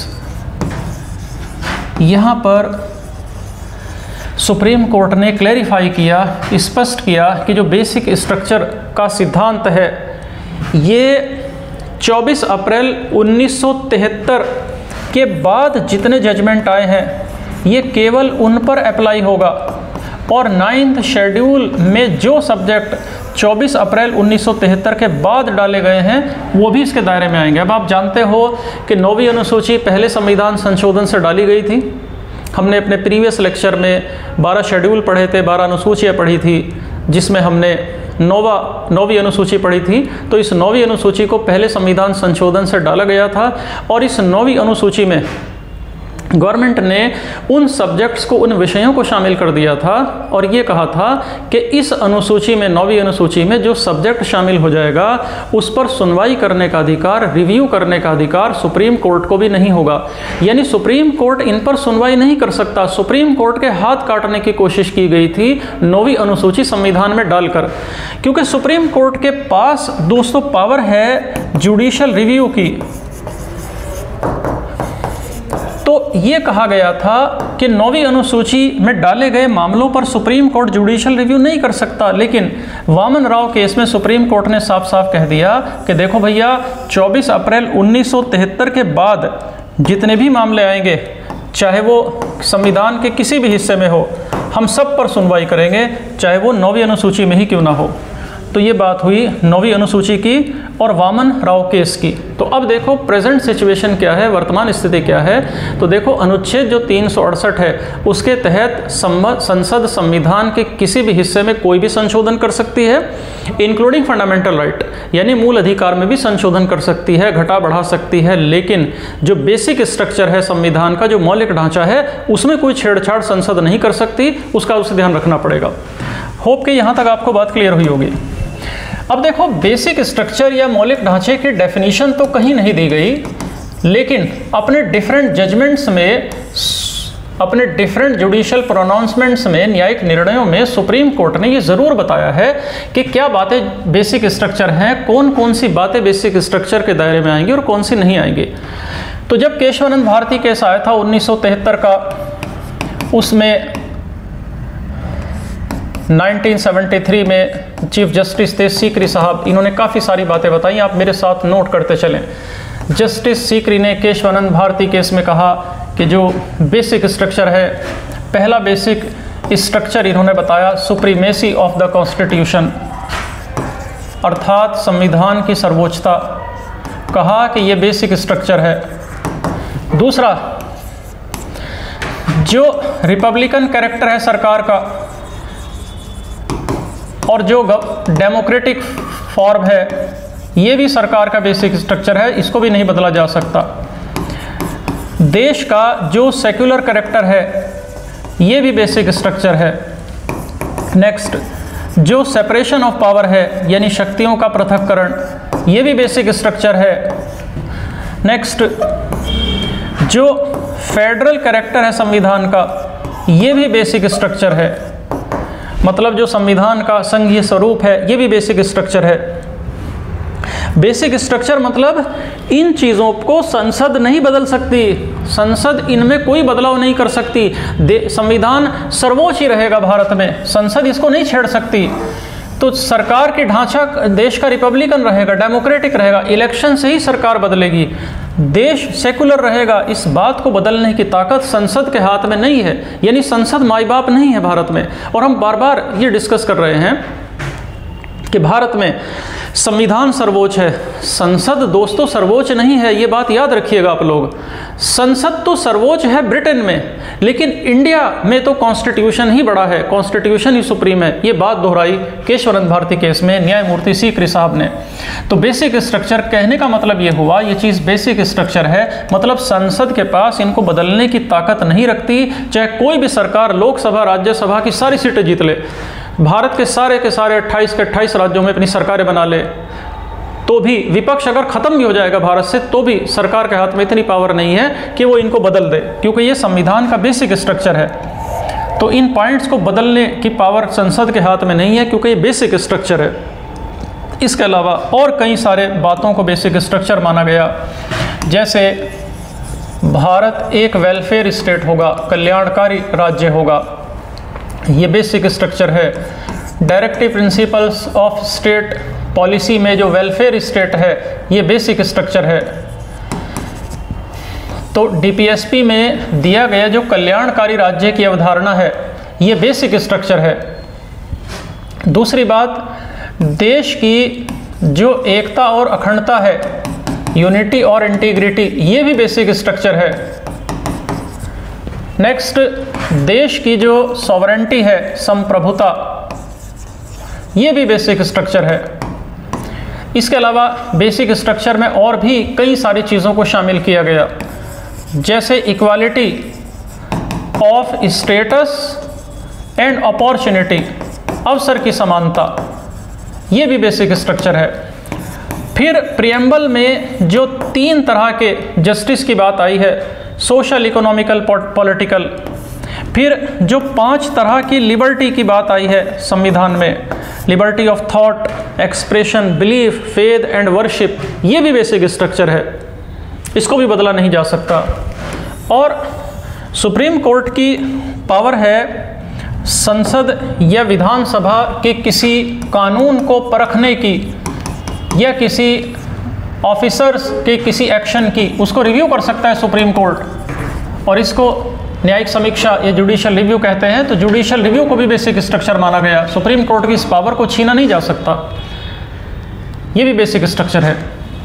यहाँ पर सुप्रीम कोर्ट ने क्लैरिफाई किया, स्पष्ट किया कि जो बेसिक स्ट्रक्चर का सिद्धांत है ये चौबीस अप्रैल उन्नीस सौ तिहत्तर के बाद जितने जजमेंट आए हैं ये केवल उन पर अप्लाई होगा और नाइन्थ शेड्यूल में जो सब्जेक्ट चौबीस अप्रैल उन्नीस सौ तिहत्तर के बाद डाले गए हैं वो भी इसके दायरे में आएंगे। अब आप जानते हो कि नौवीं अनुसूची पहले संविधान संशोधन से डाली गई थी। हमने अपने प्रीवियस लेक्चर में बारह शेड्यूल पढ़े थे, बारह अनुसूचियाँ पढ़ी थी, जिसमें हमने नौवा नौवीं अनुसूची पढ़ी थी। तो इस नौवीं अनुसूची को पहले संविधान संशोधन से डाला गया था और इस नौवीं अनुसूची में गवर्नमेंट ने उन सब्जेक्ट्स को, उन विषयों को शामिल कर दिया था और ये कहा था कि इस अनुसूची में, नौवीं अनुसूची में जो सब्जेक्ट शामिल हो जाएगा उस पर सुनवाई करने का अधिकार, रिव्यू करने का अधिकार सुप्रीम कोर्ट को भी नहीं होगा। यानी सुप्रीम कोर्ट इन पर सुनवाई नहीं कर सकता। सुप्रीम कोर्ट के हाथ काटने की कोशिश की गई थी नौवीं अनुसूची संविधान में डालकर, क्योंकि सुप्रीम कोर्ट के पास दोस्तों पावर है जुडिशियल रिव्यू की। तो ये कहा गया था कि नौवीं अनुसूची में डाले गए मामलों पर सुप्रीम कोर्ट जुडिशियल रिव्यू नहीं कर सकता, लेकिन वामन राव केस में सुप्रीम कोर्ट ने साफ साफ कह दिया कि देखो भैया, चौबीस अप्रैल उन्नीस सौ तिहत्तर के बाद जितने भी मामले आएंगे, चाहे वो संविधान के किसी भी हिस्से में हो, हम सब पर सुनवाई करेंगे, चाहे वो नौवीं अनुसूची में ही क्यों ना हो। तो ये बात हुई नौवीं अनुसूची की और वामन राव केस की। तो अब देखो प्रेजेंट सिचुएशन क्या है, वर्तमान स्थिति क्या है। तो देखो अनुच्छेद जो तीन सौ अड़सठ है उसके तहत संसद संविधान के किसी भी हिस्से में कोई भी संशोधन कर सकती है, इंक्लूडिंग फंडामेंटल राइट, यानी मूल अधिकार में भी संशोधन कर सकती है, घटा बढ़ा सकती है। लेकिन जो बेसिक स्ट्रक्चर है संविधान का, जो मौलिक ढांचा है, उसमें कोई छेड़छाड़ संसद नहीं कर सकती, उसका उसे ध्यान रखना पड़ेगा। होप कि यहाँ तक आपको बात क्लियर हुई होगी। अब देखो बेसिक स्ट्रक्चर या मौलिक ढांचे की डेफिनेशन तो कहीं नहीं दी गई, लेकिन अपने डिफरेंट जजमेंट्स में, अपने डिफरेंट जुडिशियल प्रोनाउंसमेंट्स में, न्यायिक निर्णयों में सुप्रीम कोर्ट ने ये ज़रूर बताया है कि क्या बातें बेसिक स्ट्रक्चर हैं, कौन कौन सी बातें बेसिक स्ट्रक्चर के दायरे में आएंगी और कौन सी नहीं आएंगी। तो जब केशवानंद भारती केस आया था उन्नीस सौ तिहत्तर का, उसमें नाइनटीन सेवेंटी थ्री में चीफ जस्टिस थे सीकरी साहब, इन्होंने काफ़ी सारी बातें बताई, आप मेरे साथ नोट करते चलें। जस्टिस सीकरी ने केशवानंद भारती केस में कहा कि जो बेसिक स्ट्रक्चर है, पहला बेसिक स्ट्रक्चर इन्होंने बताया सुप्रीमेसी ऑफ द कॉन्स्टिट्यूशन, अर्थात संविधान की सर्वोच्चता, कहा कि ये बेसिक स्ट्रक्चर है। दूसरा, जो रिपब्लिकन कैरेक्टर है सरकार का और जो डेमोक्रेटिक फॉर्म है, ये भी सरकार का बेसिक स्ट्रक्चर है, इसको भी नहीं बदला जा सकता। देश का जो सेक्युलर कैरेक्टर है, ये भी बेसिक स्ट्रक्चर है। नेक्स्ट, जो सेपरेशन ऑफ पावर है, यानी शक्तियों का पृथक्करण, ये भी बेसिक स्ट्रक्चर है। नेक्स्ट, जो फेडरल कैरेक्टर है संविधान का, ये भी बेसिक स्ट्रक्चर है, मतलब जो संविधान का संघीय स्वरूप है, ये भी बेसिक स्ट्रक्चर है। बेसिक स्ट्रक्चर मतलब इन चीज़ों को संसद नहीं बदल सकती, संसद इनमें कोई बदलाव नहीं कर सकती। संविधान सर्वोच्च ही रहेगा भारत में, संसद इसको नहीं छेड़ सकती। तो सरकार की ढांचा देश का रिपब्लिकन रहेगा, डेमोक्रेटिक रहेगा, इलेक्शन से ही सरकार बदलेगी, देश सेकुलर रहेगा। इस बात को बदलने की ताकत संसद के हाथ में नहीं है, यानी संसद माई बाप नहीं है भारत में। और हम बार बार ये डिस्कस कर रहे हैं कि भारत में संविधान सर्वोच्च है, संसद दोस्तों सर्वोच्च नहीं है, ये बात याद रखिएगा आप लोग। संसद तो सर्वोच्च है ब्रिटेन में, लेकिन इंडिया में तो कॉन्स्टिट्यूशन ही बड़ा है, कॉन्स्टिट्यूशन ही सुप्रीम है। ये बात दोहराई केशवानंद भारती केस में न्यायमूर्ति सीकरी साहब ने। तो बेसिक स्ट्रक्चर कहने का मतलब ये हुआ, ये चीज़ बेसिक स्ट्रक्चर है, मतलब संसद के पास इनको बदलने की ताकत नहीं रखती। चाहे कोई भी सरकार लोकसभा राज्यसभा की सारी सीटें जीत ले, भारत के सारे के सारे अट्ठाईस के अट्ठाईस राज्यों में अपनी सरकारें बना ले, तो भी विपक्ष अगर ख़त्म भी हो जाएगा भारत से, तो भी सरकार के हाथ में इतनी पावर नहीं है कि वो इनको बदल दे, क्योंकि ये संविधान का बेसिक स्ट्रक्चर है। तो इन पॉइंट्स को बदलने की पावर संसद के हाथ में नहीं है, क्योंकि ये बेसिक स्ट्रक्चर है। इसके अलावा और कई सारे बातों को बेसिक स्ट्रक्चर माना गया, जैसे भारत एक वेलफेयर स्टेट होगा, कल्याणकारी राज्य होगा, ये बेसिक स्ट्रक्चर है। Directive principles of state policy में जो वेलफेयर स्टेट है, ये बेसिक स्ट्रक्चर है। तो डीपीएसपी में दिया गया जो कल्याणकारी राज्य की अवधारणा है, ये बेसिक स्ट्रक्चर है। दूसरी बात, देश की जो एकता और अखंडता है, यूनिटी और इंटीग्रिटी, ये भी बेसिक स्ट्रक्चर है। नेक्स्ट, देश की जो सॉवरेंटी है, संप्रभुता, ये भी बेसिक स्ट्रक्चर है। इसके अलावा बेसिक स्ट्रक्चर में और भी कई सारी चीज़ों को शामिल किया गया, जैसे equality of status and opportunity, अवसर की समानता, ये भी बेसिक स्ट्रक्चर है। फिर प्रियम्बल में जो तीन तरह के जस्टिस की बात आई है, सोशल, इकोनॉमिकल, पॉलिटिकल, फिर जो पांच तरह की लिबर्टी की बात आई है संविधान में, liberty of thought, expression, belief, faith and worship, ये भी बेसिक स्ट्रक्चर है, इसको भी बदला नहीं जा सकता। और सुप्रीम कोर्ट की पावर है संसद या विधानसभा के किसी कानून को परखने की या किसी ऑफिसर्स के किसी एक्शन की, उसको रिव्यू कर सकता है सुप्रीम कोर्ट, और इसको न्यायिक समीक्षा या जुडिशियल रिव्यू कहते हैं। तो जुडिशियल रिव्यू को भी बेसिक स्ट्रक्चर माना गया, सुप्रीम कोर्ट की इस पावर को छीना नहीं जा सकता, ये भी बेसिक स्ट्रक्चर है।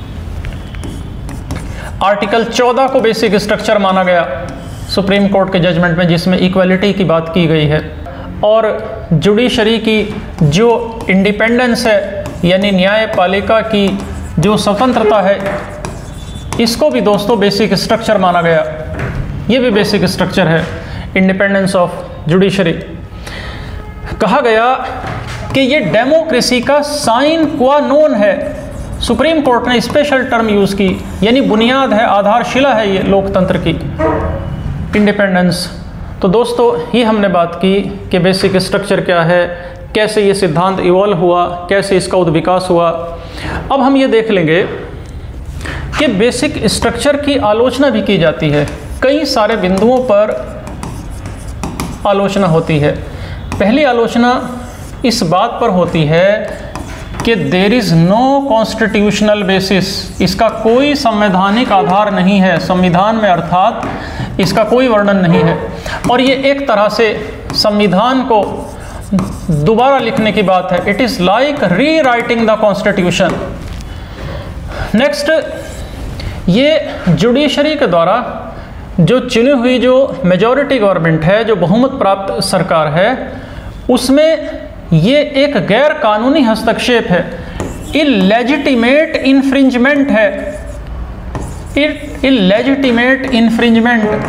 आर्टिकल चौदह को बेसिक स्ट्रक्चर माना गया सुप्रीम कोर्ट के जजमेंट में, जिसमें इक्वलिटी की बात की गई है। और जुडिशरी की जो इंडिपेंडेंस है, यानी न्यायपालिका की जो स्वतंत्रता है, इसको भी दोस्तों बेसिक स्ट्रक्चर माना गया, ये भी बेसिक स्ट्रक्चर है, इंडिपेंडेंस ऑफ जुडिशरी। कहा गया कि ये डेमोक्रेसी का साइन क्वा नोन है, सुप्रीम कोर्ट ने स्पेशल टर्म यूज़ की, यानी बुनियाद है, आधारशिला है ये लोकतंत्र की, इंडिपेंडेंस। तो दोस्तों ये हमने बात की कि बेसिक स्ट्रक्चर क्या है, कैसे ये सिद्धांत इवॉल्व हुआ, कैसे इसका उद्विकास हुआ। अब हम ये देख लेंगे कि बेसिक स्ट्रक्चर की आलोचना भी की जाती है, कई सारे बिंदुओं पर आलोचना होती है। पहली आलोचना इस बात पर होती है कि there is no constitutional basis, इसका कोई संवैधानिक आधार नहीं है संविधान में, अर्थात इसका कोई वर्णन नहीं है। और ये एक तरह से संविधान को दोबारा लिखने की बात है। It is like rewriting the constitution. Next, ये जुडिशरी के द्वारा जो चुनी हुई जो मेजॉरिटी गवर्नमेंट है, जो बहुमत प्राप्त सरकार है, उसमें ये एक गैर कानूनी हस्तक्षेप है, इलेजिटिमेट इन्फ्रिंजमेंट है, इलेजिटिमेट इन्फ्रिंजमेंट।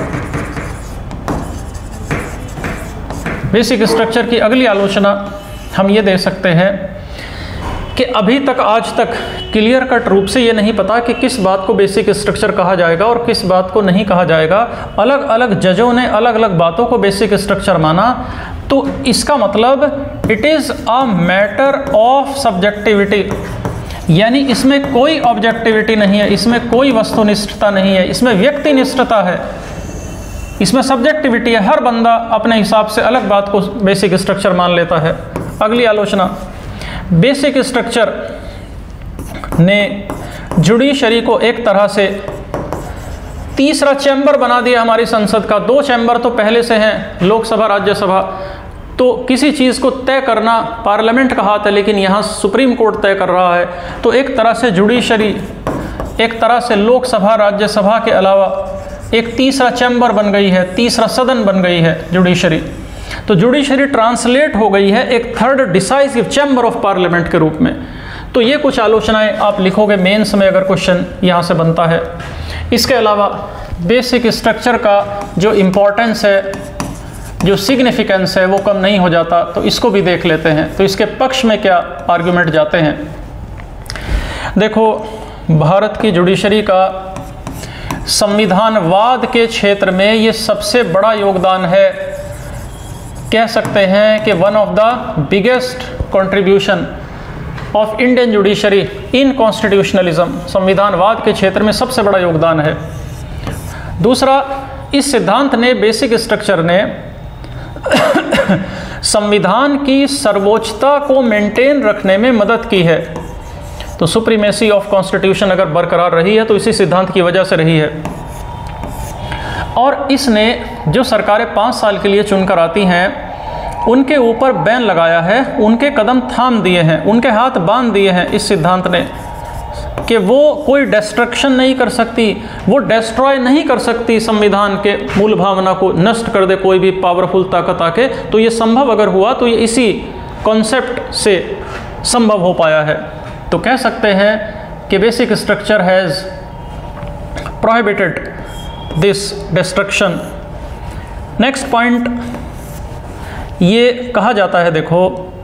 बेसिक स्ट्रक्चर की अगली आलोचना हम ये दे सकते हैं कि अभी तक आज तक क्लियर कट रूप से ये नहीं पता कि किस बात को बेसिक स्ट्रक्चर कहा जाएगा और किस बात को नहीं कहा जाएगा। अलग अलग जजों ने अलग अलग बातों को बेसिक स्ट्रक्चर माना, तो इसका मतलब it is a matter of subjectivity, यानी इसमें कोई ऑब्जेक्टिविटी नहीं है, इसमें कोई वस्तुनिष्ठता नहीं है, इसमें व्यक्तिनिष्ठता है, इसमें सब्जेक्टिविटी है। हर बंदा अपने हिसाब से अलग बात को बेसिक स्ट्रक्चर मान लेता है। अगली आलोचना, बेसिक स्ट्रक्चर ने जुडिशरी को एक तरह से तीसरा चैम्बर बना दिया हमारी संसद का। दो चैम्बर तो पहले से हैं, लोकसभा राज्यसभा। तो किसी चीज़ को तय करना पार्लियामेंट का हाथ है, लेकिन यहाँ सुप्रीम कोर्ट तय कर रहा है। तो एक तरह से जुडिशरी एक तरह से लोकसभा राज्यसभा के अलावा एक तीसरा चैम्बर बन गई है, तीसरा सदन बन गई है जुडिशरी। तो जुडिशरी ट्रांसलेट हो गई है एक third decisive chamber of parliament के रूप में। तो ये कुछ आलोचनाएं आप लिखोगे मेंस में अगर क्वेश्चन यहाँ से बनता है। इसके अलावा बेसिक स्ट्रक्चर का जो इम्पोर्टेंस है, जो सिग्निफिकेंस है, वो कम नहीं हो जाता। तो इसको भी देख लेते हैं। तो इसके पक्ष में क्या आर्गुमेंट जाते हैं। देखो, भारत की जुडिशरी का संविधानवाद के क्षेत्र में ये सबसे बड़ा योगदान है। कह सकते हैं कि one of the biggest contribution of Indian judiciary in constitutionalism, संविधानवाद के क्षेत्र में सबसे बड़ा योगदान है। दूसरा, इस सिद्धांत ने, बेसिक स्ट्रक्चर ने संविधान की सर्वोच्चता को मेंटेन रखने में मदद की है। तो सुप्रीमेसी ऑफ कॉन्स्टिट्यूशन अगर बरकरार रही है तो इसी सिद्धांत की वजह से रही है। और इसने जो सरकारें पाँच साल के लिए चुनकर आती हैं उनके ऊपर बैन लगाया है, उनके कदम थाम दिए हैं, उनके हाथ बांध दिए हैं इस सिद्धांत ने कि वो कोई डिस्ट्रक्शन नहीं कर सकती, वो डिस्ट्रॉय नहीं कर सकती संविधान के मूल भावना को, नष्ट कर दे कोई भी पावरफुल ताकत आके। तो ये संभव अगर हुआ तो ये इसी कॉन्सेप्ट से संभव हो पाया है। तो कह सकते हैं कि basic structure has prohibited this destruction. Next point, ये कहा जाता है देखो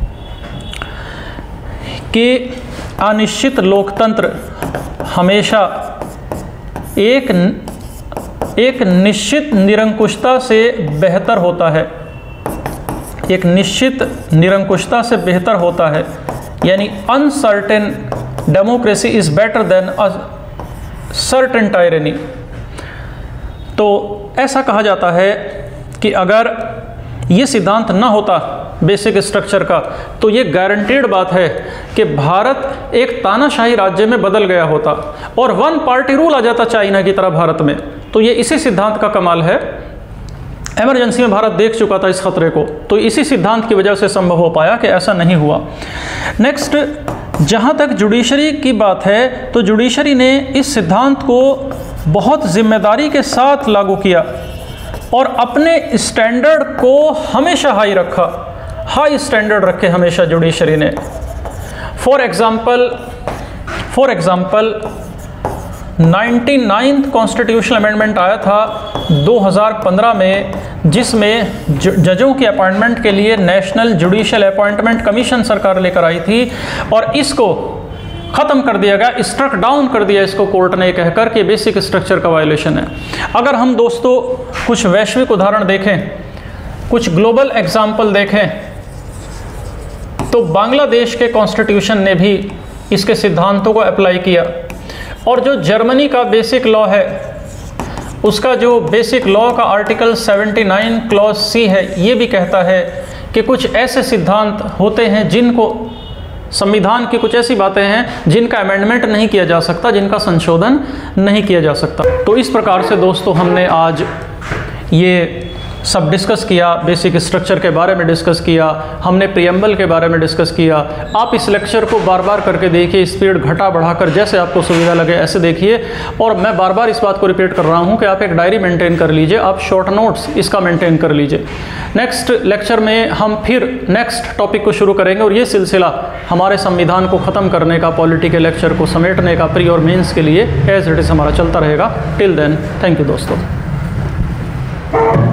कि अनिश्चित लोकतंत्र हमेशा एक एक निश्चित निरंकुशता से बेहतर होता है, एक निश्चित निरंकुशता से बेहतर होता है। यानी uncertain democracy is better than a certain tyranny. तो ऐसा कहा जाता है कि अगर ये सिद्धांत ना होता बेसिक स्ट्रक्चर का, तो ये गारंटीड बात है कि भारत एक तानाशाही राज्य में बदल गया होता और वन पार्टी रूल आ जाता चाइना की तरह भारत में। तो ये इसी सिद्धांत का कमाल है। इमरजेंसी में भारत देख चुका था इस खतरे को, तो इसी सिद्धांत की वजह से संभव हो पाया कि ऐसा नहीं हुआ। नेक्स्ट, जहाँ तक जुडिशरी की बात है, तो जुडिशरी ने इस सिद्धांत को बहुत जिम्मेदारी के साथ लागू किया और अपने स्टैंडर्ड को हमेशा हाई रखा, हाई स्टैंडर्ड रखे हमेशा जुडिशरी ने। For example for example ninety ninth constitutional amendment आया था दो हज़ार पंद्रह में, जिसमें जजों की अपॉइंटमेंट के लिए नेशनल जुडिशियल अपॉइंटमेंट कमीशन सरकार लेकर आई थी और इसको ख़त्म कर दिया गया, स्ट्रक डाउन कर दिया इसको कोर्ट ने, कहकर कि बेसिक स्ट्रक्चर का वायलेशन है। अगर हम दोस्तों कुछ वैश्विक उदाहरण देखें, कुछ ग्लोबल एग्जाम्पल देखें, तो बांग्लादेश के कॉन्स्टिट्यूशन ने भी इसके सिद्धांतों को अप्लाई किया। और जो जर्मनी का बेसिक लॉ है, उसका जो बेसिक लॉ का article seventy nine clause C है, ये भी कहता है कि कुछ ऐसे सिद्धांत होते हैं जिनको, संविधान की कुछ ऐसी बातें हैं जिनका अमेंडमेंट नहीं किया जा सकता, जिनका संशोधन नहीं किया जा सकता। तो इस प्रकार से दोस्तों हमने आज ये सब डिस्कस किया, बेसिक स्ट्रक्चर के बारे में डिस्कस किया, हमने प्रियम्बल के बारे में डिस्कस किया। आप इस लेक्चर को बार बार करके देखिए, स्पीड घटा बढ़ाकर जैसे आपको सुविधा लगे ऐसे देखिए। और मैं बार बार इस बात को रिपीट कर रहा हूँ कि आप एक डायरी मेंटेन कर लीजिए, आप शॉर्ट नोट्स इसका मेंटेन कर लीजिए। नेक्स्ट लेक्चर में हम फिर नेक्स्ट टॉपिक को शुरू करेंगे और ये सिलसिला हमारे संविधान को ख़त्म करने का, पॉलिटी के लेक्चर को समेटने का प्री और मेंस के लिए एज इट इज़ हमारा चलता रहेगा। टिल देन, थैंक यू दोस्तों।